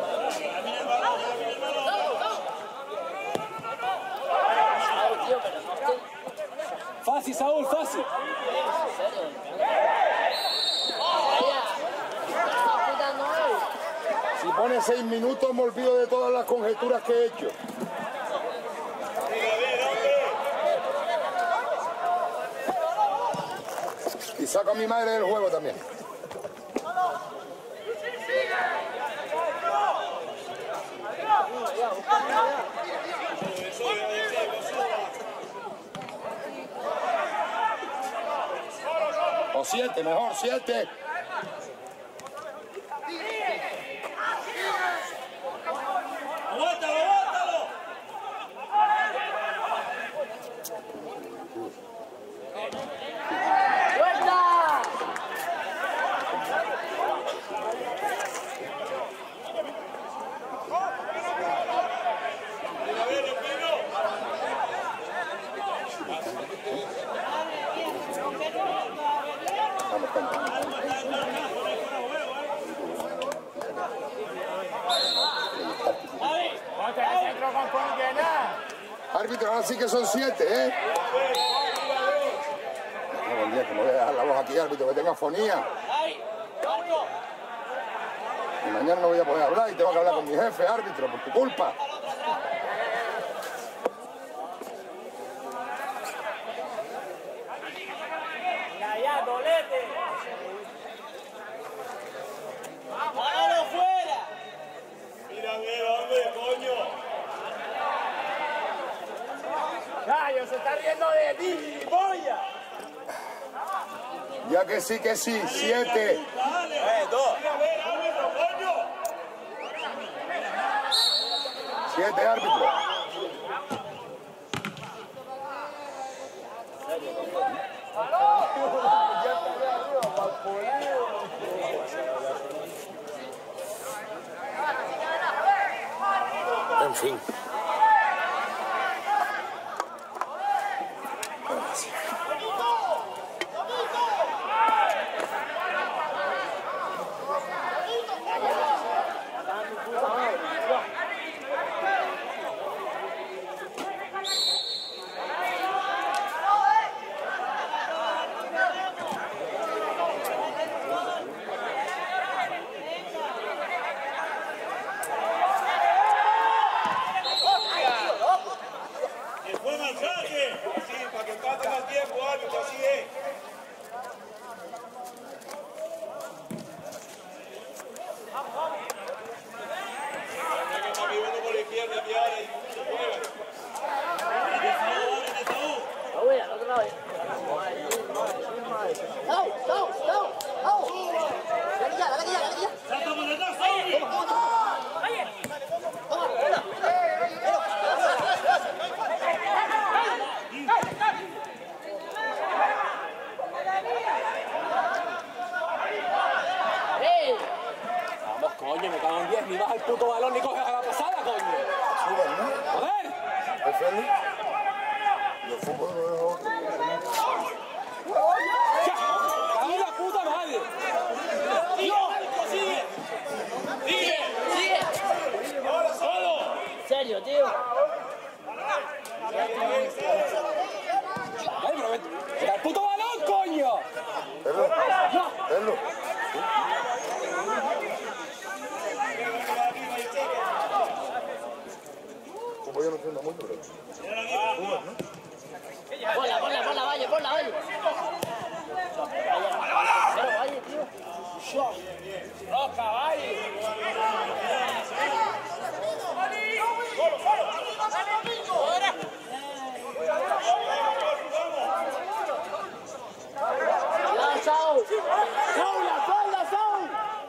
Ay, tío, pero no estoy... Fácil, Saúl, fácil. Si pone seis minutos, me olvido de todas las conjeturas que he hecho. Y saco a mi madre del juego también. O siete, mejor, siete. ¡Aguántalo, aguántalo! ¡Suelta! ¡Mira, bien, Espino! Árbitro, ahora sí que son siete, ¿eh? No, buen día, que me voy a dejar la voz aquí, árbitro, que tenga fonía. Y mañana no voy a poder hablar y tengo que hablar con mi jefe, árbitro, por tu culpa. Ya, ya, dolete. ¡Hágalo fuera! ¡Mira, mira, hombre, coño! Gallo, se está riendo de ti, boya. Ya que sí, que sí, siete. ¡Dale! ¡Eh, dos! ¡Mira, mira, árbitro, coño! Siete, árbitro. En fin. ¡Que fue masaje! Sí, para que empate más tiempo, árbitro, así es. Venga, papi, uno por la izquierda, aquí ahora y se juega. La voy al otro lado. ¡Au, au, au, au! ¡Dale ya, dale ya, dale ya! ¡Salta por detrás, Saúl! ¡Eh! Vamos, coño, me cago en diez. Ni baja el puto balón ni coges a la pasada, coño. Suban, ¿no? Joder. ¿Es Feli? Yo fútbol no es otro. Ya, cago en la puta madre. ¡Sigue! ¡Sigue! ¡Sigue! ¡Ahora solo! ¿En serio, tío? Ay, pero vete al puto balón, coño. Pedro, No. Pedro. Como yo no entiendo mucho, pero... Suban, ¿no? Ponla, ponla, ponla, Valle, ponla, Valle. Pero, Valle, tío. Roca, Valle. ¡Ya, Saúl! ¡Saúl, la espalda, Saúl!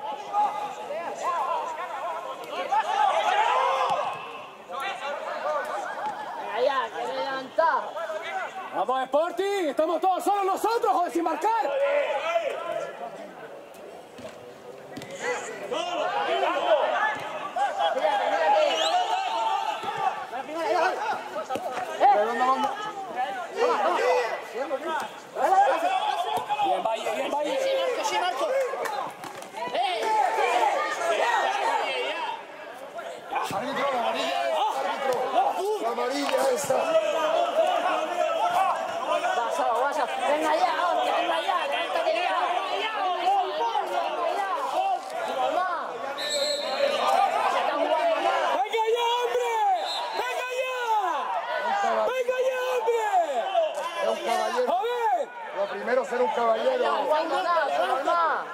Venga, ya, que me levantás. Vamos, Sporting. Estamos todos solos nosotros, joder, sin marcar. Mírate, mírate. Bien, Valle, bien, Valle. Sí, Marco, sí, Marco. ¡Eh! Árbitro, la amarilla esta, árbitro. La amarilla esta. Va, Saúl, vas. Venga ya, hostia, venga ya, levántate ya. Mamá. Se está jugando nada. ¡Venga ya, hombre! ¡Venga ya! ¡Venga ya, hombre! Es un caballero. ¡Joder! Lo primero es ser un caballero. No jugando nada, calma.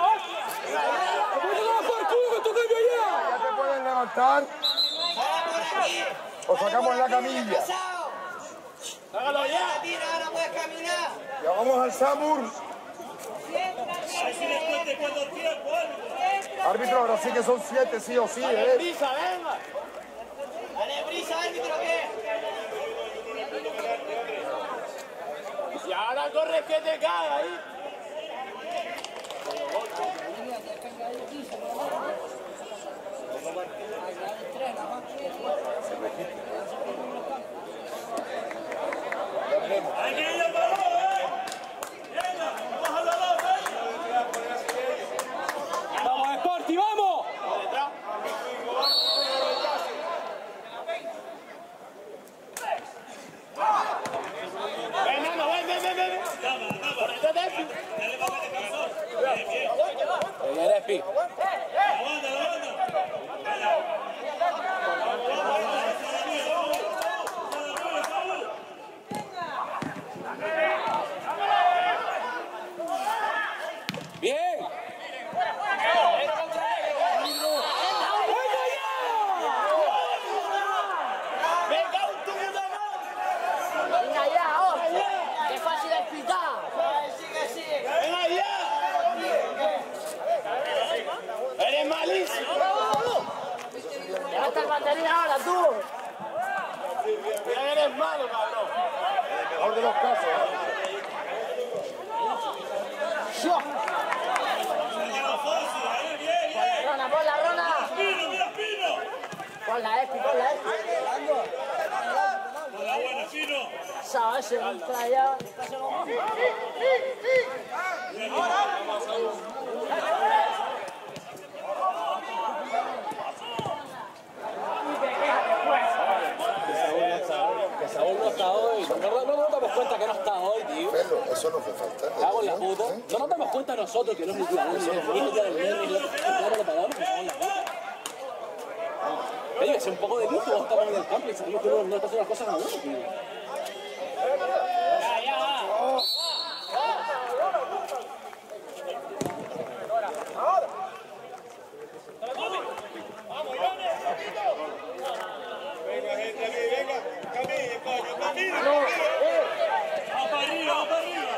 ¡Vamos a por culo con tu cambio ya! Ya te puedes levantar. Lo sacamos en la camilla. Hágalo ya. Ahora puedes caminar. Ya vamos al Samur. Árbitro, ahora sí que son siete, sí o sí, Dale ¿eh? prisa, venga. Dale brisa, árbitro, ¿qué? Y ahora corres que te cagas ahí. Hay que ir al balón, ¿eh? Venga, vamos a la dos, ¡Vamos, Sporty, vamos! Ven, nano, ven, ven, ven, ven. Ponete Defi. Bien, Espi. Aguanta, aguanta. Bien. Venga, un tubo más. Venga ya, oh. Qué fácil es pitar. Sigue, sigue. Venga ya. Eres malísimo. Levanta el banderín ahora, tú. Ya eres malo, cabrón. Mejor de los casos. Yo. Bien, bien. Rona, ponla, Rona. Pino, mira, Pino. Ponla, Espi, ponla, Espi. Hola, buena, Pino. Sabes, se entra allá. Que Saúl no está hoy. No, no, no nos damos cuenta que no está hoy, tío. Pedro, eso no fue falta. Cago en la puta. No nos damos cuenta nosotros que no es ni día uno, ni el día del viernes, ni el claro lo pagamos, que cago en la puta. Oye, es un poco de luz cuando estamos en el campo y sabemos que no nos pasan las cosas a nosotros, tío. Venga, gente, aquí, venga. Camine, coño, camine. Vamos para arriba, vamos para arriba.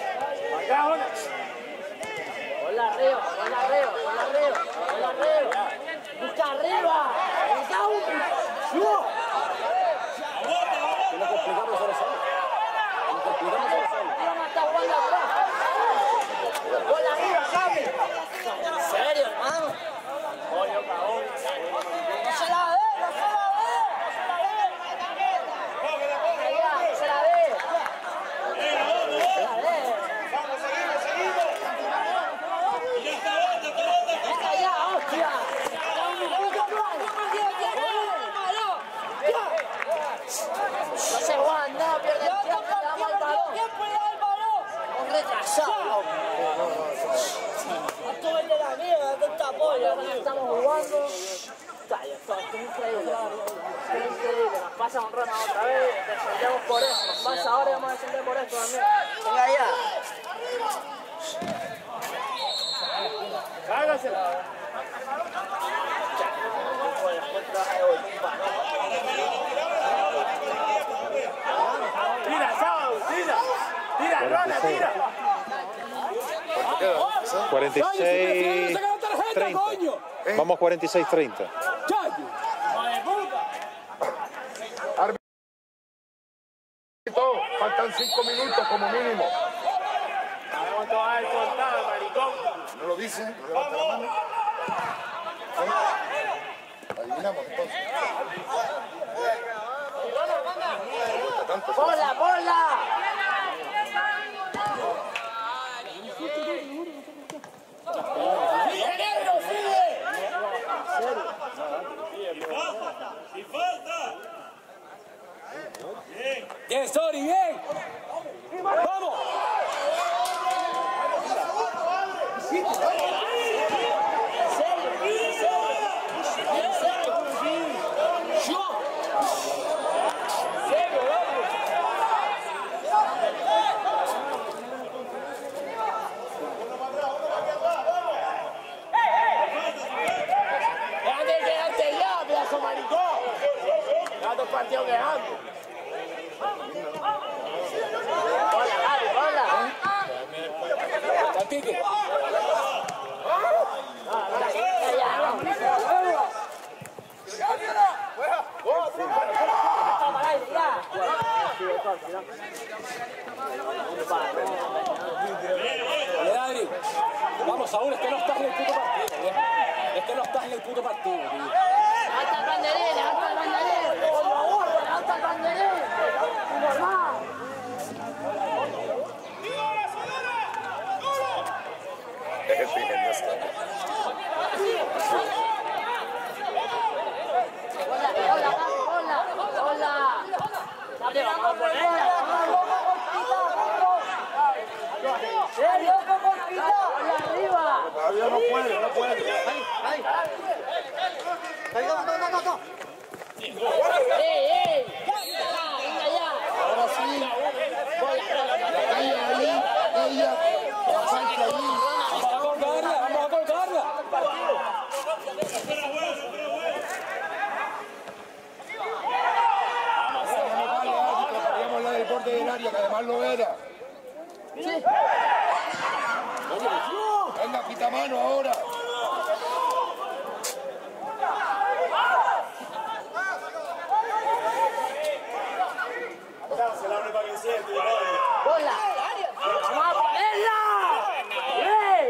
Ponla arriba, ponla arriba, ponla arriba, ponla arriba. Busca arriba. Busca un... ¡No! Lo que explicamos solo solo. Lo que explicamos solo solo. Tira más, está jugando atrás. Ponla arriba, Javi. ¿En serio, hermano? Coño, cabrón. No se la ve, no se la ve. Allá, no se la ve. No se la ve. Venga ya, hostia. No se Juan, no, pierde el tiempo, le damos el balón. Un retrasado. Esto es de la mierda, tanta polla. Estamos jugando. Calla, esto es increíble. Es increíble. Nos pasa un rana otra vez. Descendemos por eso. Nos pasa ahora y vamos a descender por esto también. Venga ya. Cágasela. Tira, Sao, tira. Tira, Rona, tira. cuarenta y seis treinta. Vamos cuarenta y seis treinta. Árbitro, faltan cinco minutos como mínimo. ¿Cuánto va a contar, maricón? ¿No lo dice? ¿No levanta la mano? Adivinamos entonces. ¡Ponla, ponla! ¡Sigue, negro, sigue! ¡Y falta! Bien. Bien, Sori, bien. ¡Vamos! ¡Déjate quedarte ya, pedazo maricón! Dale, Adri. Vamos, Saúl, es que no estás en el puto partido, ¿eh? Es que no estás en el puto partido, tío. Levanta el banderín, levanta el banderín. Levanta el banderín. Normal. Hola, hola, hola, hola. Dale, vamos a ponerla. ¡Eh, loco, Morquita! ¡Hola, arriba! Todavía no puede, no puede. Ahí, ahí. Ahí, no, no, no, no. ¡Ey, ey! ¡Venga ya! Ahora sí. Ahí, ahí, ella. Falta ahí. Vamos a colgarla, vamos a colgarla. Vale, árbitro, queríamos la del borde del área, que además lo era. Sí. Venga, quita mano ahora. ¡Hola! ¡Vamos a ponerla! ¡Ey!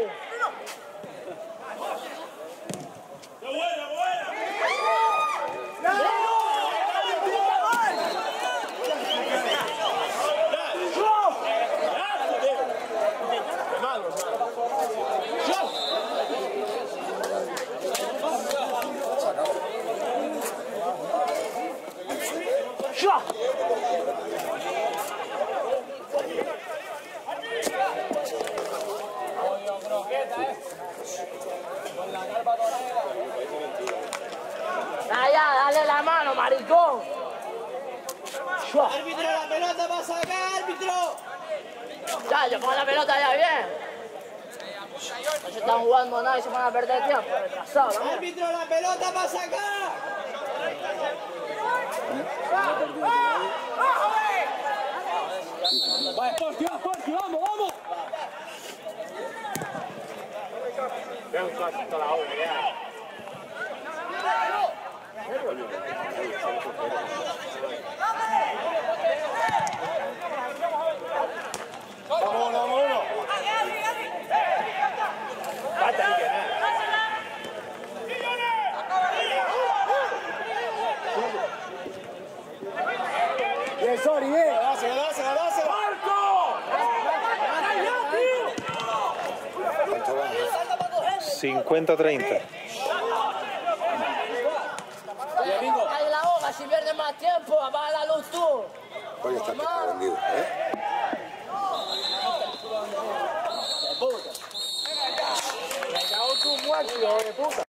Allá, dale la mano, maricón. Árbitro, la pelota pasa acá, árbitro. Ya, yo pongo la pelota ya bien. No se están jugando nada y se van a perder tiempo. Retrasado, ¿no? Árbitro, la pelota pasa acá. Va, Sporky, va, Sporky, vamos, vamos. Vamos, vamos. Bien, sorry, bien. Dásela, dásela, dásela. cincuenta treinta. Ahí la hoja, si pierdes más tiempo, apaga la luz tú. Oye, está vendido, ¿eh? Me cago en tu muerto, hijo de puta.